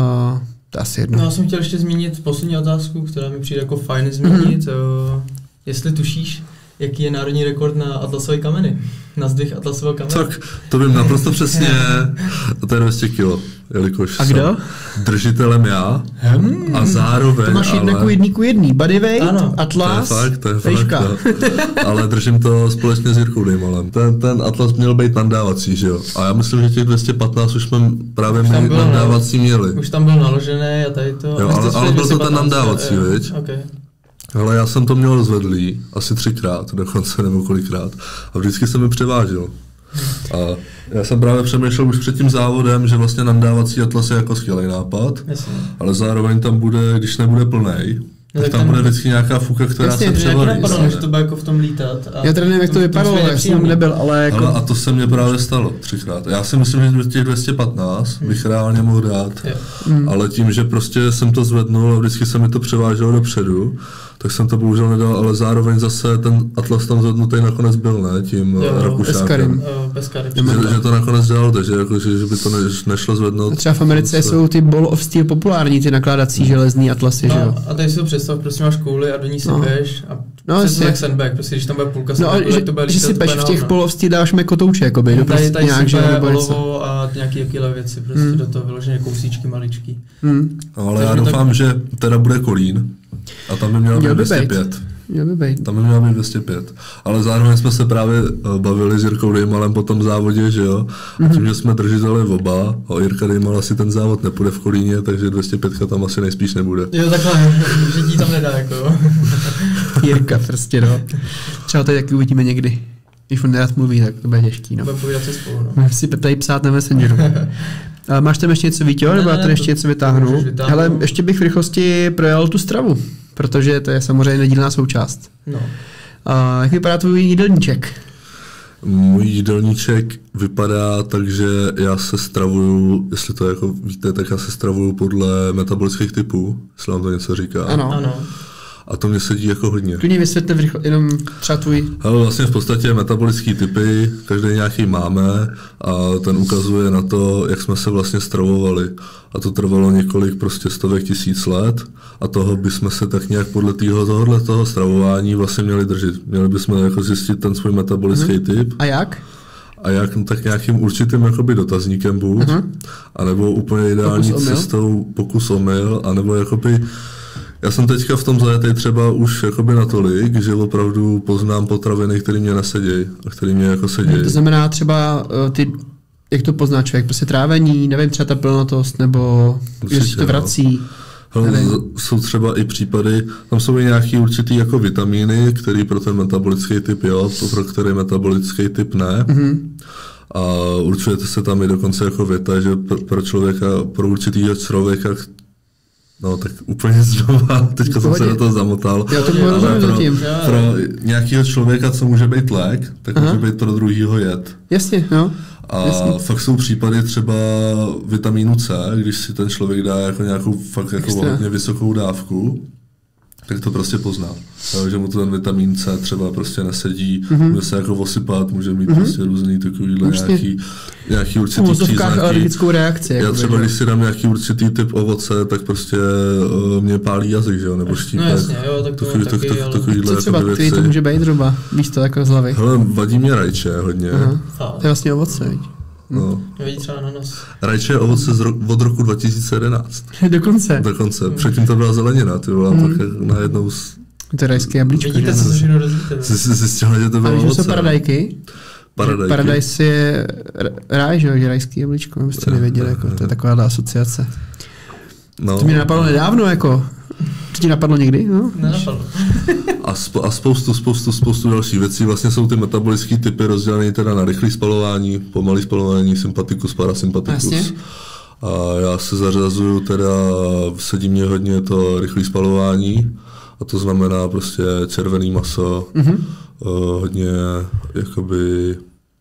to asi jedno. No, já jsem chtěl ještě zmínit poslední otázku, která mi přijde jako fajn zmínit, jestli tušíš, jaký je národní rekord na atlasové kameny? Na zdvih atlasového kamene? Tak, to vím naprosto přesně. A to je 200 kilo, jelikož a kdo? Držitelem já a zároveň... To máš 1:1, bodyweight, ano. Atlas, to je fakt. Ale držím to společně s Jirkou Dejmalem. Ten atlas měl být nandávací, že jo? A já myslím, že těch 215 už jsme právě nandávací měli. Už tam byl naložený a tady to... Jo, ale byl to ten nandávací, viď? Okay. Ale já jsem to měl rozvedlý, asi 3krát, dokonce nebo kolikrát. A vždycky jsem mi převážil. A já jsem právě přemýšlel už před tím závodem, že vlastně nandávací atlas je jako skvělý nápad, ale zároveň tam bude, když nebude plnej, tak tam bude vždycky nějaká fuka, která se převalí. Že to bude jako v tom lítat. Já teda nevím, jak to vypadalo, já jsem nebyl, ale jako... A to se mně právě stalo 3krát. Já si myslím, že těch 215 bych reálně mohl dát, ale tím, že prostě jsem to zvednul a vždycky se mi to převáželo dopředu, tak jsem to bohužel nedal, ale zároveň zase ten atlas tam zvednutý nakonec byl, ne, tím Rakušákem. Že to nakonec dal, takže jako, že by to nešlo zvednout. Třeba v Americe jsou ty Ball of Steel populární, ty nakládací železní atlasy, že jo? A tady si to představ, prostě máš kouli a do ní sypeš a přesně jak sandbag, prostě když tam bude půlka sandbagu, tak to bude lítat. Že sypeš v těch Ball of Steel dáš kotouče, jakoby, do prostě nějak, že nebo olovo a nějaký jakýhle věci, prostě do toho vyloženě kousíčky maličký. Ale já doufám, že teda bude Kolín. A tam by mělo být 205. Tam by mělo být 205. Ale zároveň jsme se právě bavili s Jirkou Dejmalem po tom závodě, že jo? A tím, že jsme držiteli oba, a Jirka Dejmal asi ten závod nepůjde v Kolíně, takže 205 tam asi nejspíš nebude. Jo, takhle, že ti tam nedá, jako. Jirka prostě, no. Třeba tady taky uvidíme někdy. Když on nerad mluví, tak to bude těžký, no. Bude povídat se spolu, no. Si tady psát na Messengeru. Máš tam ještě něco, Víťo, nebo já tady ještě něco vytáhnu? Hele, ještě bych v rychlosti projel tu stravu, protože to je samozřejmě nedílná součást. No. Jak vypadá tvůj jídelníček? Můj jídelníček vypadá tak, že já se stravuju, jestli to jako víte, tak já se stravuju podle metabolických typů, jestli vám to něco říká. Ano. A to mě sedí jako hodně. Klidně vysvětli jenom třeba tvůj... Ale vlastně v podstatě metabolický typy, každý nějaký máme a ten ukazuje na to, jak jsme se vlastně stravovali. A to trvalo několik prostě stovek tisíc let a toho bychom se tak nějak podle tohoto stravování vlastně měli držet. Měli bychom jako zjistit ten svůj metabolický typ. A jak? A jak tak nějakým určitým jakoby dotazníkem buď, anebo úplně ideální cestou pokus omyl, anebo jakoby já jsem teďka v tom zajetej třeba už jakoby natolik, že opravdu poznám potraviny, které mě nesedějí a které mě jako sedějí. To znamená třeba ty, jak to pozná člověk, prostě trávení, nevím, třeba ta plnotost, nebo že si to vrací. Jsou třeba i případy, tam jsou i nějaký určitý jako vitamíny, který pro ten metabolický typ jo, pro který metabolický typ ne. A určujete se tam i dokonce jako věta, že pro člověka, pro určitýho člověka, no tak úplně znova, teďka jsem se do toho zamotal. Já to pro nějakého člověka, co může být lék, tak může být pro druhýho jed. Jasně, jo. A fakt jsou případy třeba vitamínu C, když si ten člověk dá jako nějakou fakt jako hodně vysokou dávku, tak to prostě pozná. Že mu ten vitamin C třeba prostě nesedí, může se jako osypat, může mít prostě různý takovýhle nějaký určitý příznaky. alergickou reakci. Já třeba, když si dám nějaký určitý typ ovoce, tak prostě mě pálí jazyk, že jo, nebo štípek. No jasně, jo, tak to taky, takovýhle co třeba, který to může být zhruba? Víš to jako z hlavy? Hele, vadí mě rajče hodně. To je vlastně ovoce, viď? No. Vidí třeba ananas. Rajče je ovoce od roku 2011. Dokonce. Předtím to byla zelenina, ty byla pak najednou to je rajské jablíčko. Vidíte, co všechno rozvíte. Zjistil, že to bylo ovoce. A víš, že jsou paradajky? Paradajs je ráj, že rajský jablíčko, abyste nevěděli, jako, to je taková asociace. No. To mě napadlo nedávno, jako. To ti napadlo někdy? No? Nenapadlo. A spoustu dalších věcí. Vlastně jsou ty metabolické typy rozdělené teda na rychlé spalování, pomalé spalování, sympatikus, parasympatikus. Jasně. A já se zařazuju teda, sedí mě hodně to rychlé spalování, a to znamená prostě červený maso, hodně jakoby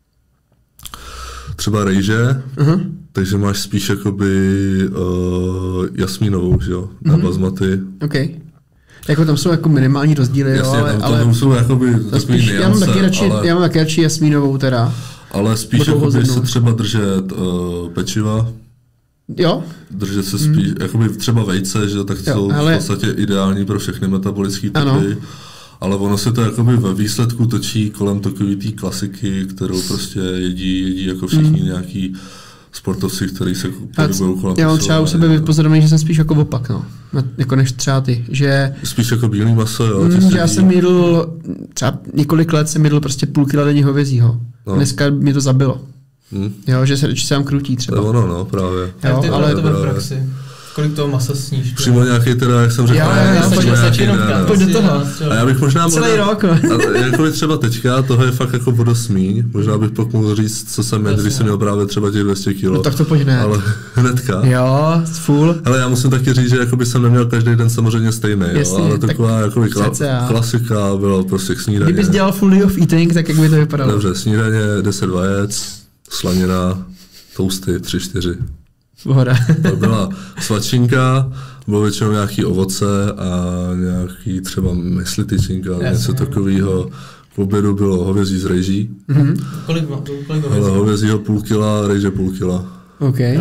třeba rejže, takže máš spíš jakoby jasmínovou, že jo, na bazmaty. Okay. Jako tam jsou jako minimální rozdíly, jasně, jo, ale tam jsou jakoby takový niance, já mám taky radši jasmínovou teda. Ale spíš jakoby se třeba držet pečiva. Jo. Držet se spíš, jakoby třeba vejce, že tak jsou v podstatě ideální pro všechny metabolické typy. Ano. Ale ono se to jakoby ve výsledku točí kolem takové té klasiky, kterou prostě jedí jako všichni nějaký sportovci, kteří se pohybují kolem. Já mám třeba u sebe vypozorovaný, že jsem spíš jako opak, no. Jako než třeba ty, že... Spíš jako bílý maso, jo. Že já jsem jedl, třeba několik let jsem jedl prostě půl kila denně hovězího. No. Dneska mě to zabilo. Jo, že se vám krutí třeba. To ono, no, právě. Jo, ale to ve praxi. Kolik toho masa sníš? Přímo nějaký teda, jak jsem řekl, pojď do toho. A já bych možná celý rok. Jakoby třeba teďka, toho je fakt jako vodosmíň. Možná bych pak mohl říct, co jsem jedl, když jsem měl právě třeba těch 200 kg. No tak to pojď hned. Ale hnedka. Jo, full. Ale já musím taky říct, že jakoby jsem neměl každý den samozřejmě stejný, jo, ale taková jakoby klasika byla prostě k snídaně. Kdybys dělal full day of eating, tak jak by to vypadalo? Dobře, snídaně 10 vajec, slanina, toasty 3-4. Pohoda. To byla svačinka, bylo většinou nějaký ovoce a nějaký třeba mysli tyčinka, něco takového. K obědu bylo hovězí z rejží. Kolik hovězího půl kila, rejže půl kila. Okay.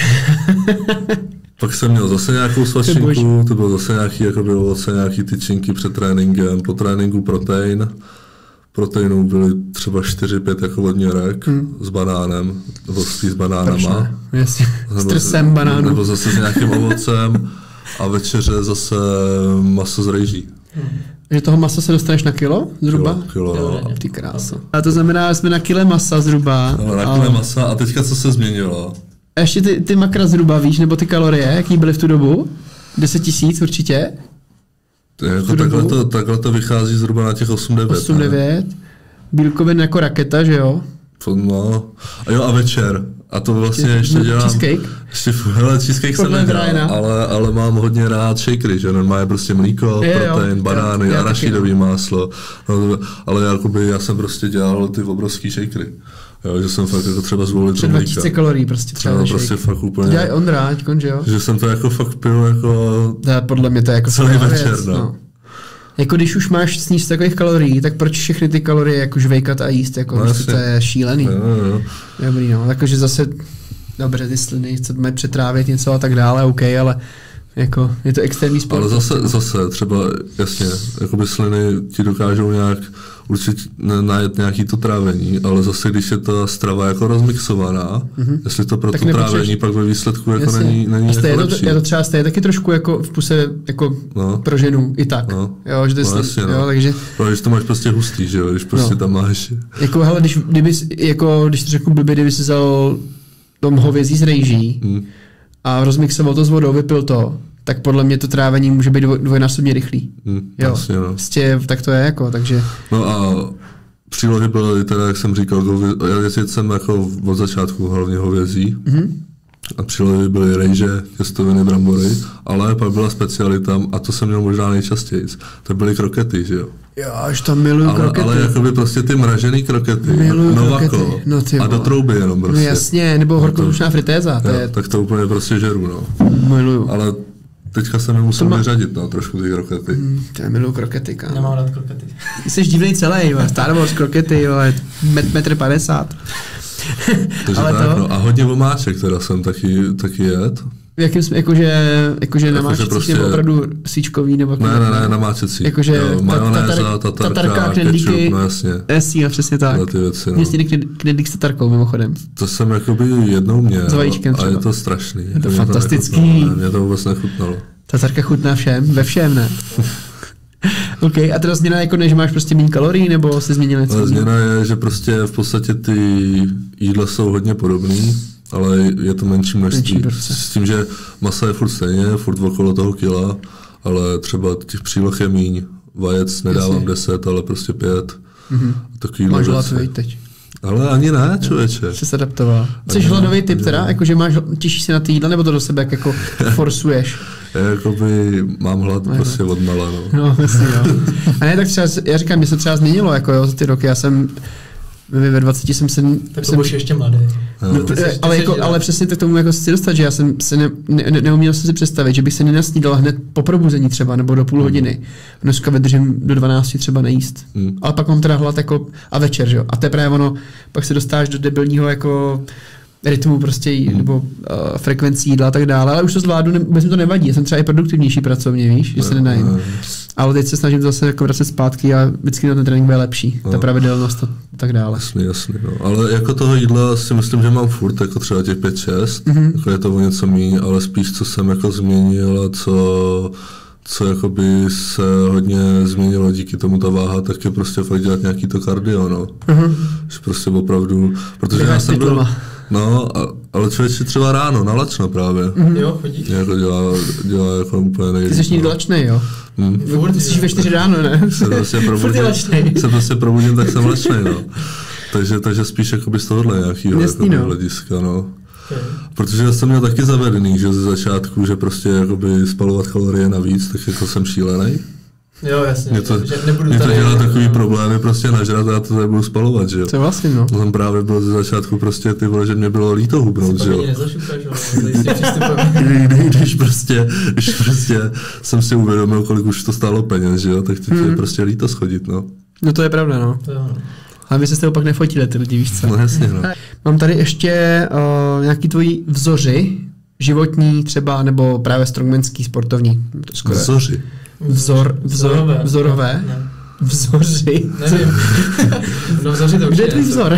Pak jsem měl zase nějakou svačinku, to bylo zase nějaký jakoby ovoce, nějaký tyčinky před tréninkem, po tréninku protein. Proteinů byly třeba 4-5 jako vodňarek s banánem, nebo s banánama. Jasně, s trsem banánů. Nebo zase s nějakým ovocem a večeře zase maso z rejží. Že toho masa se dostaneš na kilo zhruba? Kilo. Ty krása. A to znamená, že jsme na kile masa zhruba. No, na kile masa a teďka co se změnilo? A ještě ty makra zhruba, víš, nebo ty kalorie, jaký byly v tu dobu? 10 000 určitě? Jako takhle to vychází zhruba na těch 8-9. 8-9. Bílkovin jako raketa, že jo? No, a jo, a večer. A to vlastně ještě dělám... Cheesecake? Hele, cheesecake jsem nedělal, ale mám hodně rád shakery, že normálně prostě mlíko, protein, banány, arašidový máslo. No, ale jakoby já jsem prostě dělal ty obrovský shakery. Jo, že jsem fakt jako třeba zvolit to mlíka. 2000 kalorií prostě třeba. No, prostě fakt úplně. Dělaj Ondra, že jo? Že jsem to jako fakt pil jako... Podle mě to je jako celý večer, no. Jako když už máš sníst takových kalorií, tak proč všechny ty kalorie jako žvejkat a jíst, jako no, to je šílený. No. Dobrý, no, takže zase, dobře, ty sliny, co mají přetrávit něco a tak dále, OK, ale jako je to extrémní sport. Ale zase třeba, jasně, jakoby sliny ti dokážou nějak určitě najet nějaký to trávení, ale zase, když je ta strava jako rozmixovaná, jestli to pro to trávení pak ve výsledku jako není jako lepší. Je to třeba stejně taky trošku jako v puse jako pro ženu i tak. No. Jo, že to je jasně, jo, takže... Protože to máš prostě hustý, že jo, když prostě tam máš... Jako hele, když to řeknu blbě, kdyby si vzal tom hovězí z rejží a rozmixoval to s vodou, vypil to, tak podle mě to trávení může být dvojnásobně rychlý. Jo, jasně, no. Prostě tak to je jako, takže... No a přílohy byly teda, jak jsem říkal, já jsem jako od začátku hlavně hovězí. A přílohy byly rejže, těstoviny, brambory, ale pak byla specialita, a to jsem měl možná nejčastěji, to byly krokety, že jo? Jo, až tam miluju krokety. Ale jakoby prostě ty mražený krokety, Novako, no, a do trouby jenom prostě. No jasně, nebo horkozdušná fritéza. Tak to úplně prostě žeru, no. Miluju. Ale teďka jsem je musel vyřadit, no, trošku ty krokety. Já miluju krokety, kámo. Nemám rád krokety. Ty jsi divnej celý, jo, Star Wars krokety, jo, 1,50 m. Takže ale tak, no, a hodně omáček teda jsem taky jet. V jakém jsme, jakože namáčecí prostě, nebo opravdu síčkový, nebo... Ne, namáčecí. Jakože majonéza, tatarka, ketchup, no jasně. Jasně, přesně tak. Ty věci, no. Mě jsi knedlík s tatarkou, mimochodem. To jsem jakoby jednou měl. S vajíčkem třeba. A je to strašný. Je to fantastický. Mě to vůbec nechutnalo. Tatarka chutná všem, ve všem, ne? OK, a teda změna jako ne, že máš prostě méně kalorií, nebo se změnil něco? Ale změna je, že prostě v podstatě ty jídla jsou hodně podobný, ale je to menší množství. S tím, že masa je furt stejně, furt okolo toho kila, ale třeba těch příloh je míň. Vajec nedávám 10, ale prostě 5. Máš hladový teď. Ale ani ne, člověče. Jsi se adaptoval. Jsi hladový typ teda? Jakože těšíš se na ty jídla, nebo to do sebe jako forsuješ? Já jakoby mám hlad prostě od mala, no. No, jasně, jo. A ne, tak třeba, já říkám, mě se třeba změnilo, jako jo, za ty roky, já jsem ve 20 jsem se... Tak to už ještě mladý. No, ale přesně tak tomu jako si dostat, že já jsem se neuměl si představit, že bych se nenasnídal hned po probuzení třeba, nebo do půl hodiny. Dneska vydržím do 12 třeba nejíst. Ale pak mám teda hlad jako a večer, že jo. A teprve ono, pak se dostáš do debilního jako rytmu prostě, nebo frekvencí jídla a tak dále, ale už to zvládnu, vůbec mi to nevadí, já jsem třeba i produktivnější pracovně, víš, že se nenajím. Ale teď se snažím zase jako vracet zpátky a vždycky na ten trénink bude lepší, ta pravidelnost a tak dále. Jasně, no. Ale jako toho jídla si myslím, že mám furt jako třeba těch 5-6, jako je to o něco méně, ale spíš co jsem jako změnil a co jakoby se hodně změnilo díky tomu ta váha, tak je prostě fakt dělat nějaký to kardio, no. Že prostě opravdu, protože já jsem byl... No, ale člověk si třeba ráno, na lačno právě. Jo, chodíš. Jako dělá jako úplně nejvíc. Ty jsi někdy lačnej, jo? Ty jsi ve 4 ráno, ne? Se prostě probudím, tak jsem lačnej, no. Takže spíš jakoby z tohohle nějakýho hlediska, no. Protože já jsem měl taky zavedený, že ze začátku, že prostě jakoby spalovat kalorie navíc, tak jako jsem šílený. Jo, jasně. Mě to dělá takový problémy prostě nažrat a já to nebudu spalovat, že jo. Co vlastně, no. Jsem právě byl ze začátku prostě ty vole, že mě bylo líto hubnout, že jo. Když prostě jsem si uvědomil, kolik už to stálo peněz, že jo, tak teď je prostě líto schodit, no. No to je pravda, no. Ale vy se s tebou pak nefotili, ty lidi, víš co? No jasně, no. Mám tady ještě nějaký tvoji vzoři, životní třeba, nebo právě strongmanský, sportovní. Vzoři? Vzorové? Ne. Vzoři. Nevím. No vzoři to už kde je tvůj vzor?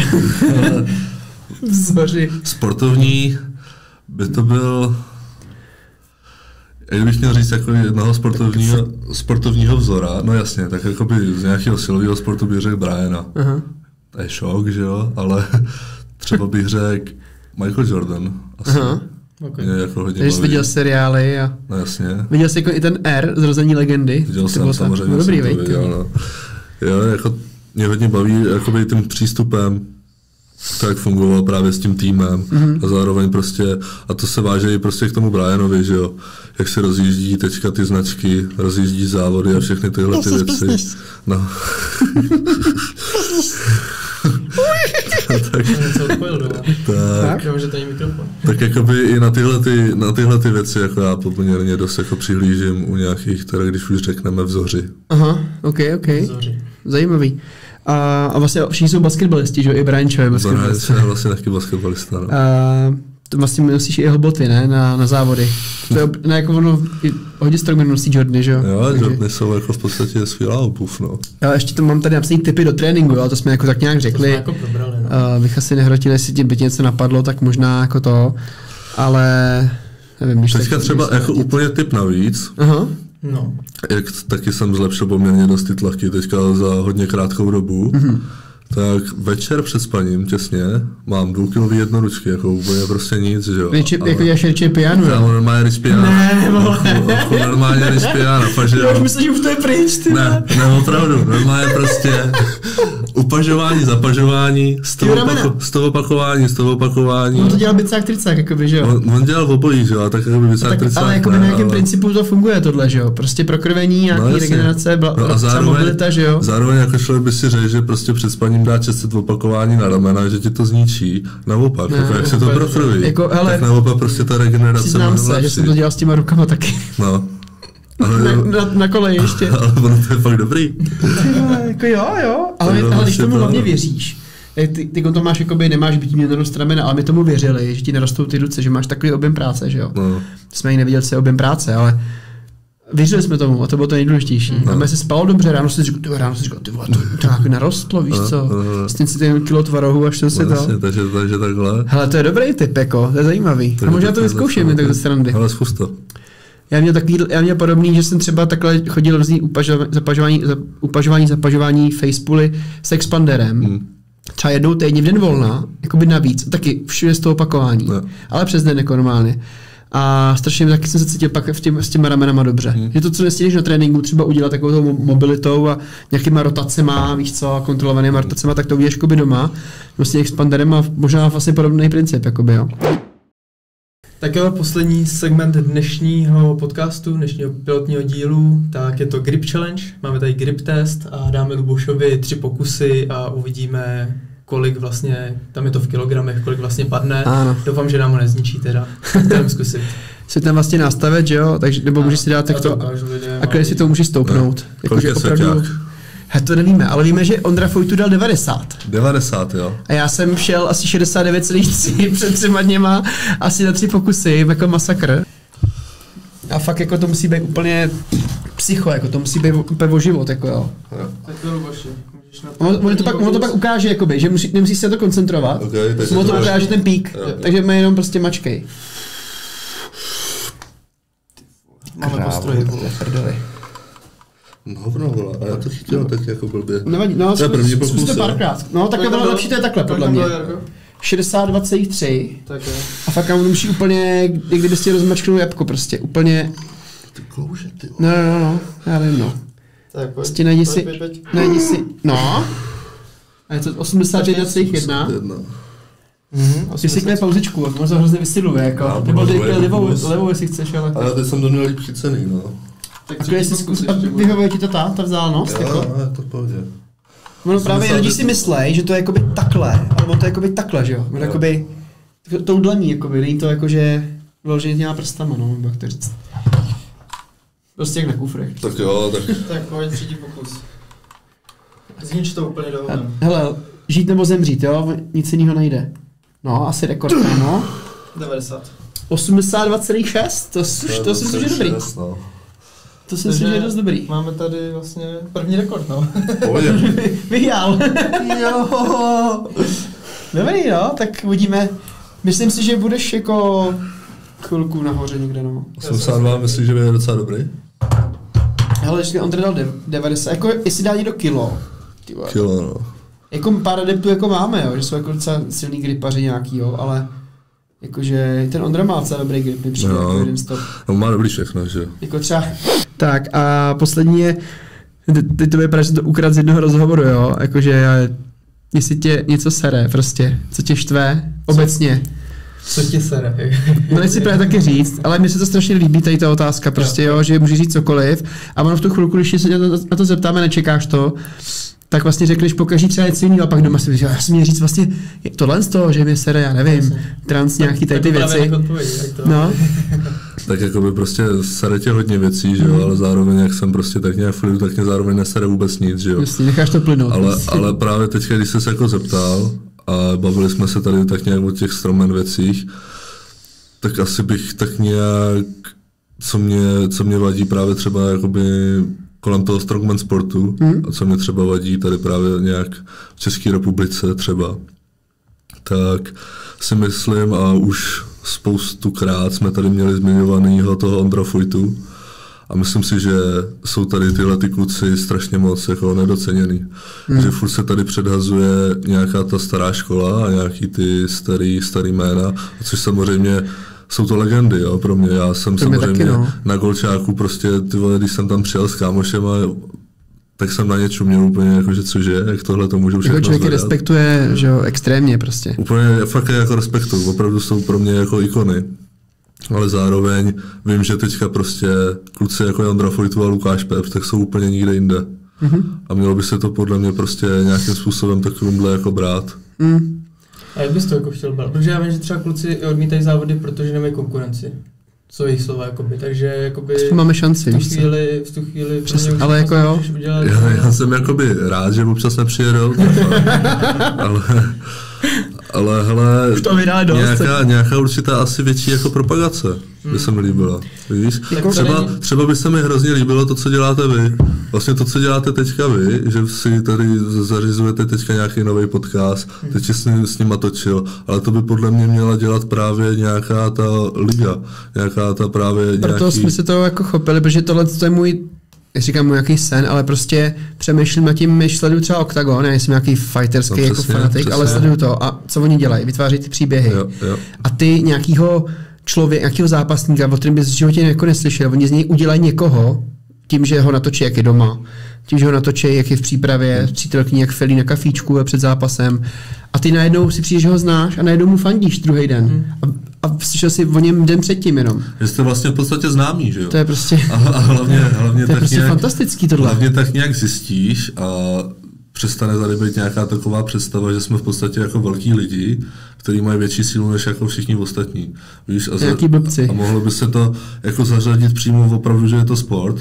Vzoři. Sportovní by to byl... Kdybych měl říct jako jednoho sportovního vzora, no jasně, tak jakoby z nějakého silového sportu bych řekl Briana. To je šok, že jo, ale třeba bych řekl Michael Jordan. Asi. Okay. Jako takže jsi viděl seriály a... No jasně. Viděl jsi jako i ten R, Zrození legendy? Viděl jsem, samozřejmě no, dobrý, jsem to viděl, no. Jo, jako mě hodně baví jakoby tím přístupem, tak fungoval právě s tím týmem a zároveň prostě, a to se váže i prostě k tomu Brianovi, že jo, jak se rozjíždí teďka ty značky, rozjíždí závody a všechny tyhle ty věci. No. Tak jakoby i na tyhle ty věci jako já poměrně dost jako přihlížím u nějakých, teda když už řekneme vzoři. Aha, ok. Vzoři. Zajímavý. A vlastně všichni jsou basketbalisti, že jo, i Brian Cho je basketbalista. Brian je vlastně taky basketbalista, no. To vlastně nosíš i jeho boty, ne, na závody. To je, ne, jako ono, hodně strongman nosí Jordany, že jo? Jo, Jordany jsou jako v podstatě skvělá obuv, no. Já ještě to mám tady napsaný tipy do tréninku, ale to jsme jako tak nějak řekli. To jsme jako probrali, no. Bych asi nehrotil, jestli ti by něco napadlo, tak možná jako to, ale nevím, když teďka třeba jako úplně tip navíc. Aha. No. Jak taky jsem zlepšil poměrně dost ty tlaky teďka za hodně krátkou dobu, tak večer před spaním těsně mám 2 kg jednoručky, jako úplně prostě nic, že jo. Jako jašerče piano, jo? Normálně ryž piano. Ne, normálně ryž piano, fakt, že jo. Já už myslím, že už to je pryč, ty. Ne, opravdu, normálně prostě upažování, zapažování, z toho opakování. On to dělal bicák tricák, jakoby, že jo. On dělal obojí, že jo, tak jakoby bicák tricák. Ale jakoby na jakém principu to funguje tohle, že jo. Prostě prokrvení, nějaký regenerace, mobilita, že jo. Zároveň jako člověk by si řekl, že prostě před spaním dá 600 opakování na ramena, že ti to zničí. Naopak, jako jak se to prokrví, jako, tak naopak prostě ta regenerace přiznám se, že jsem to dělal s těma rukama taky. No. Na koleji ještě. Ale ono to je fakt dobrý. Jako jo. Ale když tomu hlavně věříš, ty to máš, jakoby, nemáš být mě narost ramena, ale my tomu věřili, že ti nerostou ty ruce, že máš takový objem práce, že jo. No. Jsme ani neviděli, co je objem práce, ale věřili jsme tomu a to bylo to nejdůležitější. No. A my se spalo dobře, ráno si říkal, ty vole, to nějak narostlo, víš co? Stejně si ten kilo tvarohu, až to si to. Takže takhle. Hele, to je dobrý tip, jako, to je zajímavý. A možná to vyzkouším, tak ze srandy. Ale zkus to. Já měl podobný, že jsem třeba takhle chodil různý zapažování facepuly s expanderem. Třeba jednou týdně v den volna, jakoby navíc, taky všude z toho opakování, ale přes den jako normálně. A strašně taky jsem se cítil pak s těma ramenama dobře. Že to, co nestíhneš na tréninku, třeba udělat takovou mobilitou a nějakýma rotacema, víš co, kontrolovanýma rotacema, tak to uděláš jakoby doma, vlastně expanderem a možná vlastně podobný princip, jakoby, jo. Tak jo, poslední segment dnešního podcastu, dnešního pilotního dílu, tak je to Grip Challenge. Máme tady grip test a dáme Lubošovi 3 pokusy a uvidíme, kolik vlastně, tam je to v kilogramech, kolik vlastně padne. Ano. Doufám, že nám ho nezničí teda. Jdem zkusit. Se tam vlastně nastavit, že jo, takže, nebo můžeš si dát takto a když si to můžeš stoupnout. Jakože opravdu. To nevíme, ale víme, že Ondra Fojtu dal 90. 90, jo. A já jsem šel asi 69,3 před 3 dněma, asi na 3 pokusy, jako masakr. A fakt jako to musí být úplně psycho, jako to musí být úplně o život, jako jo. Tak to Luboši. Ono to pak ukáže, jakoby, že nemusíš se to koncentrovat. Okay, ono to ukáže ten pík, takže mě jenom prostě mačkej. Máme postroj. No, vole, a já to chytil tak jako blbě. Nevadí, no, zkus to párkrát. No, takhle bylo lepší, to je takhle, podle mě. 62,3. Tak jo. A fakt on musí úplně, kdyby si rozmačknul jabko prostě, úplně. Ty klouže, ty. No, já vím, no. Tak pojď. Prostě najdi si, no. A je to 81,1. Ty si kne pauzičku, možná to hrozně vysiluje, jako. Nebo levou, jestli chceš, ale. Ale teď jsem to měl líp chycený, no. Tak jestli zkus, vyhovuje ti to ta vzdálenost? Jo, to v pohodě. No právě lidi si myslej, že to je jakoby takhle, ale on to je jakoby takhle, že jo? Jakoby tou dlaní, jakoby, není to jakože vyloženě těma prstama, no, nebo jak to říct. Prostě jak na kufrech. Tak jo, tak. Tak pojď, 3. pokus. Znič to úplně dovolem. Hele, žít nebo zemřít, jo? Nic jiného nejde. No, asi rekord, no. 90. 82,6, to si myslím, že je dobrý. No. To si myslím, že je dost dobrý. Máme tady vlastně první rekord, no. Vyhrál. Jo. Dobrý, no, tak uvidíme. Myslím si, že budeš jako chvilku nahoře někde, no. 82, myslíš, že je docela dobrý? Hele, že on dal 90, jako jestli dá někdo kilo. Kilo, no. Jako pár adeptů jako máme, jo, že jsou jako docela silný gripaři nějaký, jo, ale jakože ten Ondra má docela dobrý grip, nepřijde no, jako jeden stop. No má dobrý všechno, že? Jako třeba. Tak a poslední je, teď to vypadá, že to ukrad z jednoho rozhovoru, jo, jakože jestli tě něco sere prostě, co tě štve obecně. Co tě sere? No nechci právě taky říct, ale mně se to strašně líbí, tady ta otázka prostě, jo, že můžeš říct cokoliv a ono v tu chvilku, když se na to zeptáme, nečekáš to, tak vlastně řekneš pokaždý třeba něco jiného a pak doma si říkáš, já jsem měl říct vlastně tohle z toho, že mě sere, já nevím, trans nějaký tady ty věci. No. Tak jako by prostě sere tě hodně věcí, že jo, ale zároveň jak jsem prostě tak nějak fluidu, tak mě zároveň nesere vůbec nic, že jo. Jasně, necháš to plynout. Ale právě teďka, když jsi se jako zeptal a bavili jsme se tady tak nějak o těch strongman věcích, tak asi bych tak nějak, co mě vadí právě třeba jakoby kolem toho strongman sportu a co mě třeba vadí tady právě nějak v České republice třeba, tak si myslím a už spoustukrát jsme tady měli zmiňovanýho toho Ondra Fujtu a myslím si, že jsou tady tyhle ty kluci strašně moc jako nedoceněný. Že furt se tady předhazuje nějaká ta stará škola a nějaký ty starý jména, což samozřejmě jsou to legendy, jo, pro mě. Já jsem samozřejmě taky, no. Na Golčáku prostě, ty vole, když jsem tam přijel s kámošem a tak jsem na ně čuměl úplně jako, že cože, jak tohle to můžu všechno zvedat. Člověk respektuje, že jo, extrémně prostě. Úplně fakt jako respektuju, opravdu jsou pro mě jako ikony. Ale zároveň vím, že teďka prostě kluci jako Ondra Fojtu a Lukáš Pep, tak jsou úplně nikde jinde. A mělo by se to podle mě prostě nějakým způsobem takovýmhle jako brát. A jak bys to jako chtěl brát? Protože já vím, že třeba kluci odmítají závody, protože nemají konkurenci. Co jejich slova, jakoby, takže jakoby máme šanci, v tu chvíli ale jako jo. Já jsem jakoby rád, že občas nepřijedou, ale hele, nějaká určitá asi větší jako propagace by se mi líbila. Víš? Třeba by se mi hrozně líbilo to, co děláte vy. Vlastně to, co děláte teďka vy, že si tady zařizujete teďka nějaký nový podcast, teď s nima točil, ale to by podle mě měla dělat právě nějaká ta liga, nějaká ta právě Proto jsme se toho jako chopili, protože tohle je můj, já říkám můj nějaký sen, ale prostě přemýšlím nad tím, myš sleduju třeba Octagon, já jsem nějaký fighterský jako fanatik, ale sleduju to a co oni dělají, vytváří ty příběhy. Jo. A ty nějakýho nějakého zápasníka, o kterém bys v životě jako neslyšel, oni z něj udělají někoho, tím, že ho natočí, jak je doma, tím, že ho natočí, jak je v přípravě, přítelkyní, jak felí na kafíčku před zápasem a ty najednou si přijdeš, že ho znáš a najednou mu fandíš druhý den. A slyšel si o něm den předtím jenom. Že jste vlastně v podstatě známý, že jo? To je prostě, a hlavně to je tak prostě nějak, fantastický tohle. Hlavně tak nějak zjistíš a přestane tady být nějaká taková představa, že jsme v podstatě jako velký lidi, kteří mají větší sílu než jako všichni ostatní. Víš? A mohlo by se to jako zařadit přímo opravdu, že je to sport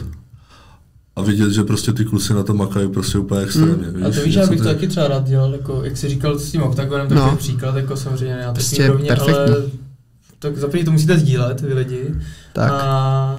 a vidět, že prostě ty kluci na to makají prostě úplně extrémně. A to víš, já bych to taky třeba rád dělal, jako, jak jsi říkal s tím Octagonem, tak je příklad, jako samozřejmě na prostě takový rovně, ale tak za první to musíte sdílet, vy lidi. Tak. A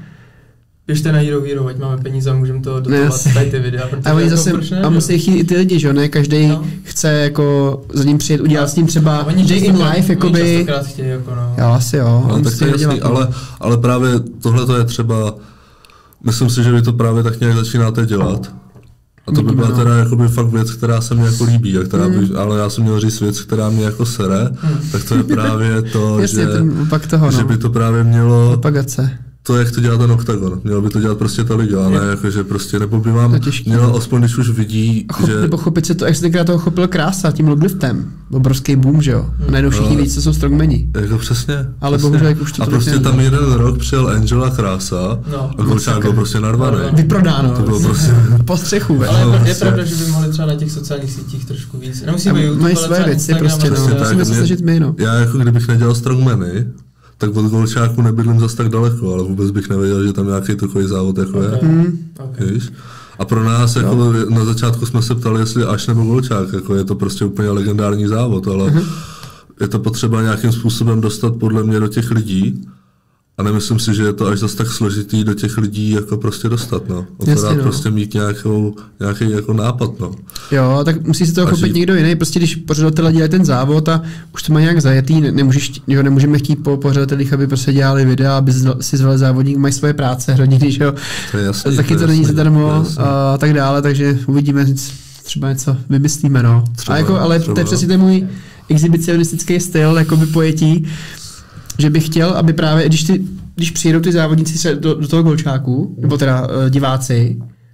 běžte na Hero, ať máme peníze a můžeme to dotovat tady ty videa. A oni zase, a musí chtít i ty lidi, že jo, ne? Každý chce jako za ním přijet, udělat s ním třeba day in life, jakoby. Oni častokrát chtějí, jako no. Jo, asi jo. Ale tak to je jasný, ale právě tohle to je třeba, myslím si, že vy to právě tak nějak začínáte dělat. A to by byla teda jakoby fakt věc, která se mi jako líbí, a která by, ale já jsem měl říct věc, která mě jako sere, tak to je právě to, jasně, že by to právě mělo propagace. To, jak to dělá ten Octagon. Mělo by to dělat prostě ta liga, ale jakože prostě nebo by vám mělo aspoň, když už vidí, že... Nebo chopit se to, jak se tenkrát toho chopil Krása tím loadliftem. Obrovský boom, že jo? A najednou všichni víc, co jsou strongmeni. Jako přesně. Ale bohužel, jak už to a prostě tam jeden rok přijel Angela Krása a Golčák byl prostě narvaný. Vyprodáno. To bylo prostě... Po střechu. Ale je pravda, že by mohli třeba na těch sociálních sítích trošku víc. Nemusí být YouTube, mají své věci prostě, musíme se snažit my, no. Já jako kdybych nedělal strongmeny, tak od Golčáku nebydlím zas tak daleko, ale vůbec bych nevěděl, že tam nějaký takový závod jako je. Okay. A pro nás jako na začátku jsme se ptali, jestli Aš nebo Golčák, jako je to prostě úplně legendární závod, ale je to potřeba nějakým způsobem dostat podle mě do těch lidí. A nemyslím si, že je to až zase tak složitý do těch lidí jako prostě dostat, no. Prostě mít nějaký jako nápad, no. Jo, tak musí se toho chopit někdo jiný. Prostě když pořadatelé dělají ten závod a už to má nějak zajetý, nemůžeme chtít po pořadatelích, aby prostě dělali videa, aby si zvali závodník, mají svoje práce, rodiny, že jo. To je jasný, taky to není zadarmo a tak dále, takže uvidíme, třeba něco vymyslíme, no. Ale to je přesně ten můj exhibicionistický styl, jakoby pojetí, že bych chtěl, aby právě, když přijedou ty závodníci do toho Golčáku, nebo teda diváci,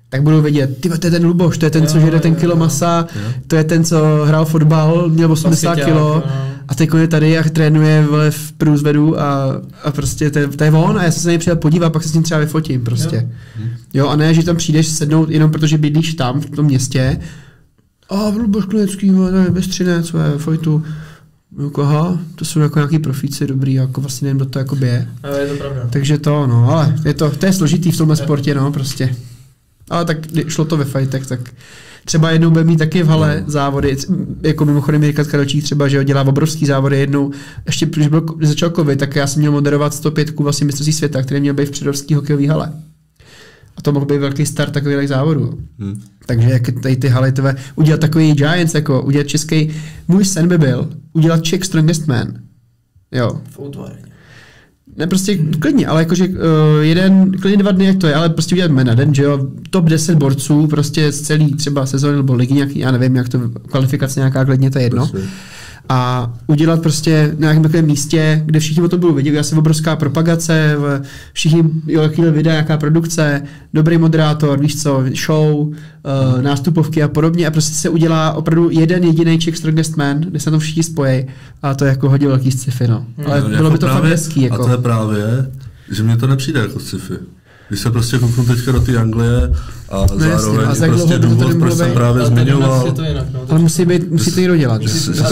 tak budou vědět, ty to je ten Luboš, to je ten, co žere ten kilo masa, to je ten, co hrál fotbal, měl 80 kilo a teď je tady a trénuje v průzvedu a prostě to je on a já jsem se na něj přijel podívat, pak se s ním třeba vyfotím prostě. Jo, a ne, že tam přijdeš sednout jenom protože bydlíš tam, v tom městě, Luboš Klenecký, Bestřinec, Fojtu. Jako, aha, to jsou jako nějaký profíci dobrý, jako vlastně nevím, kdo to jako je. Je to pravda. Takže to, no, ale to je složitý v tomhle sportě, no, prostě. Ale tak šlo to ve fightech, tak třeba jednou bude mít taky v hale závody, jako mimochodem Jirka Karolčík třeba, že dělá obrovský závody jednou, ještě když začal covid, tak já jsem měl moderovat 105 vlastně mistrovství světa, který měl být v předovský hokejový hale. A to mohl být velký start takových závodů. Takže jak tady ty haly tvé, udělat takový Giants, jako udělat český, můj sen by byl udělat Czech Strongest Man. Jo. V útvarně. Ne, prostě klidně, ale jakože klidně 2 dny, jak to je, ale prostě udělat na den, že jo, top 10 borců, prostě z celý třeba sezóny nebo ligy nějaký, já nevím, jak to, kvalifikace nějaká, klidně, to je jedno. Prostě. A udělat prostě na nějakém takovém místě, kde všichni o tom budou vědět, asi obrovská propagace, všichni, jo, jakýhle videa, jaká produkce, dobrý moderátor, víš co, show, nástupovky a podobně a prostě se udělá opravdu jeden jediný Czech Strongest Man, kde se tam všichni spojí a to je jako hodně velký sci-fi, no. Ale bylo jako by to fakt hezký, jako. A to je právě, že mně to nepřijde jako sci-fi. Když se prostě kouknu teďka do té Anglie a zároveň jasně, a prostě důvod, proč jsem právě zmiňoval. Ale musí to někdo dělat.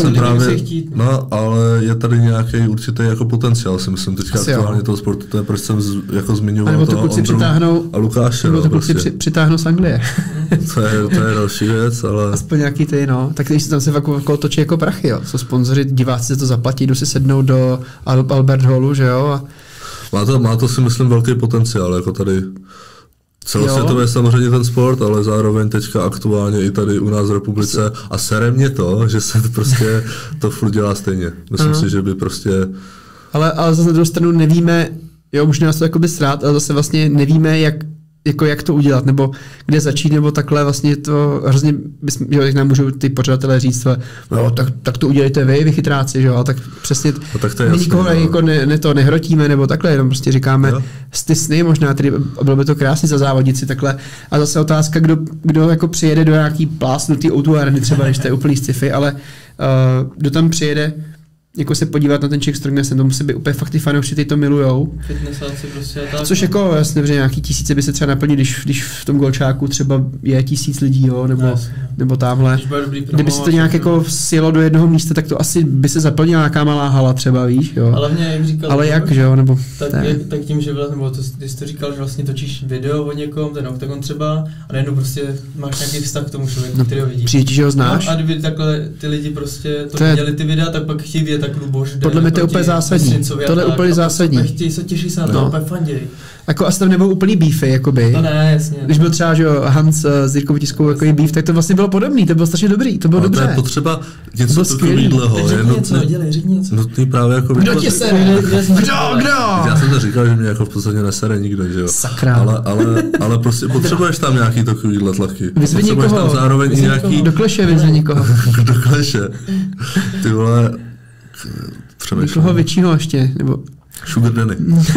No, ale je tady nějaký určitý jako potenciál, si myslím teďka aktuálně toho sportu, to je proč jsem jako zmiňoval to Ondru a Lukáše. Nebo to kluci přitáhnou z Anglie. To je další věc, ale... Aspoň nějaký ty, no. Tak když tam se fakt točí jako prachy, jo. Jsou sponzoři, diváci se to zaplatí, jdu si sednout do Albert Hallu, že jo. Má to si myslím velký potenciál, jako tady celosvětově je samozřejmě ten sport, ale zároveň teďka aktuálně i tady u nás v republice a sere mě to, že se prostě to furt dělá stejně. Myslím si, že by prostě... Ale zase na druhou stranu nevíme, jo, možná nás to jakoby srát, ale zase vlastně nevíme, jak to udělat, nebo kde začít, nebo takhle vlastně to hrozně, jo, tak nám můžou ty pořadatelé říct, no, tak to udělejte vy chytráci, že jo, tak přesně, no, tak to je jasný, nikoho jako nehrotíme, nebo takhle, jenom prostě říkáme ty sny možná, tedy bylo by to krásný za závodnici, takhle, a zase otázka, kdo jako přijede do nějaký plásnutý O2 areny, třeba, než to je úplný sci-fi, ale kdo tam přijede, jako se podívat na ten Czech Strongest, to musí být úplně fakt ty fanoušci, ty to milujou. Fitnessáci prostě a tak. Což jako jasně, že nějaký tisíce by se třeba naplnili, když v tom golčáku třeba je 1000 lidí, jo, nebo tamhle. Kdyby se to nějak jako sjelo do jednoho místa, tak to asi by se zaplnila nějaká malá hala třeba, víš, jo. Ale mě, jak říkal, ale jak, že jo, nebo... Tak tím, že vlastně, nebo ty jsi to říkal, že vlastně točíš video o někom, ten oktagon třeba, a najednou prostě máš nějaký vztah k tomu člověku, který ho vidí. Přijde, že ho znáš. No, a kdyby takhle ty lidi prostě to viděli ty videa, tak pak chtějí vidět tak Luboš. Podle mě to je úplně zásadní. Tohle je úplně zásadní. Chtějí se těší se na to, úplně fandějí. Jako asi tam nebudou úplný beefy, jakoby. To ne, jasně. Když byl třeba, že Hans s Jirkou Vytiskou jako beef, tak to vlastně bylo podobný, to bylo strašně dobrý, to bylo dobře. To je potřeba něco takovýhleho. Řekni něco. Nutný právě jako... Kdo tě sere? Kdo? Já jsem to říkal, že mě jako v podstatě nesere nikdo, že jo. Sakra. Ale prostě potřebuješ tam nějaký takovýhle tlaky. Vyzvi někoho. Tam zároveň i nějaký... Do kleše vyzvi někoho. Do kleše. Ty vole... Někoho většího ještě, nebo... Sugar Danny.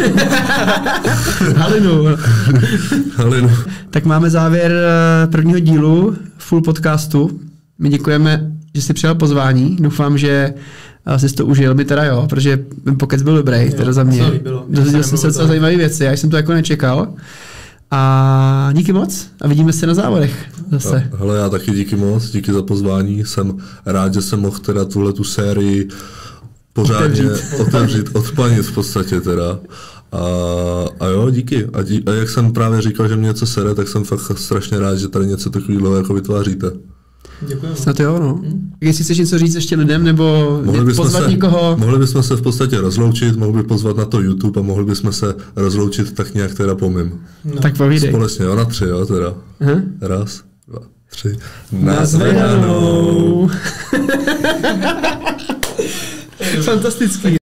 Halinu. Tak máme závěr prvního dílu full podcastu. My děkujeme, že jsi přijal pozvání. Doufám, že jsi to užil. My teda jo, protože pokec byl dobrý, teda za mě. Dozvěděl jsem se docela zajímavé věci, já jsem to jako nečekal. A díky moc a vidíme se na závodech zase. Hele, já taky díky moc, díky za pozvání. Jsem rád, že jsem mohl teda tuhletu sérii pořádně otevřít, odpanit v podstatě teda. A jo, díky. A jak jsem právě říkal, že mě něco sere, tak jsem fakt strašně rád, že tady něco takového jako vytváříte. Děkujeme. Snad jo, no. Jestli chceš něco říct ještě lidem, nebo pozvat někoho? Mohli bychom se v podstatě rozloučit, mohli by pozvat na to YouTube a mohli bychom se rozloučit tak nějak teda po mým. No. Tak povídej. Společně, jo, na 3, jo, teda. Aha. 1, 2, 3. Nazvedanou. Fantastický.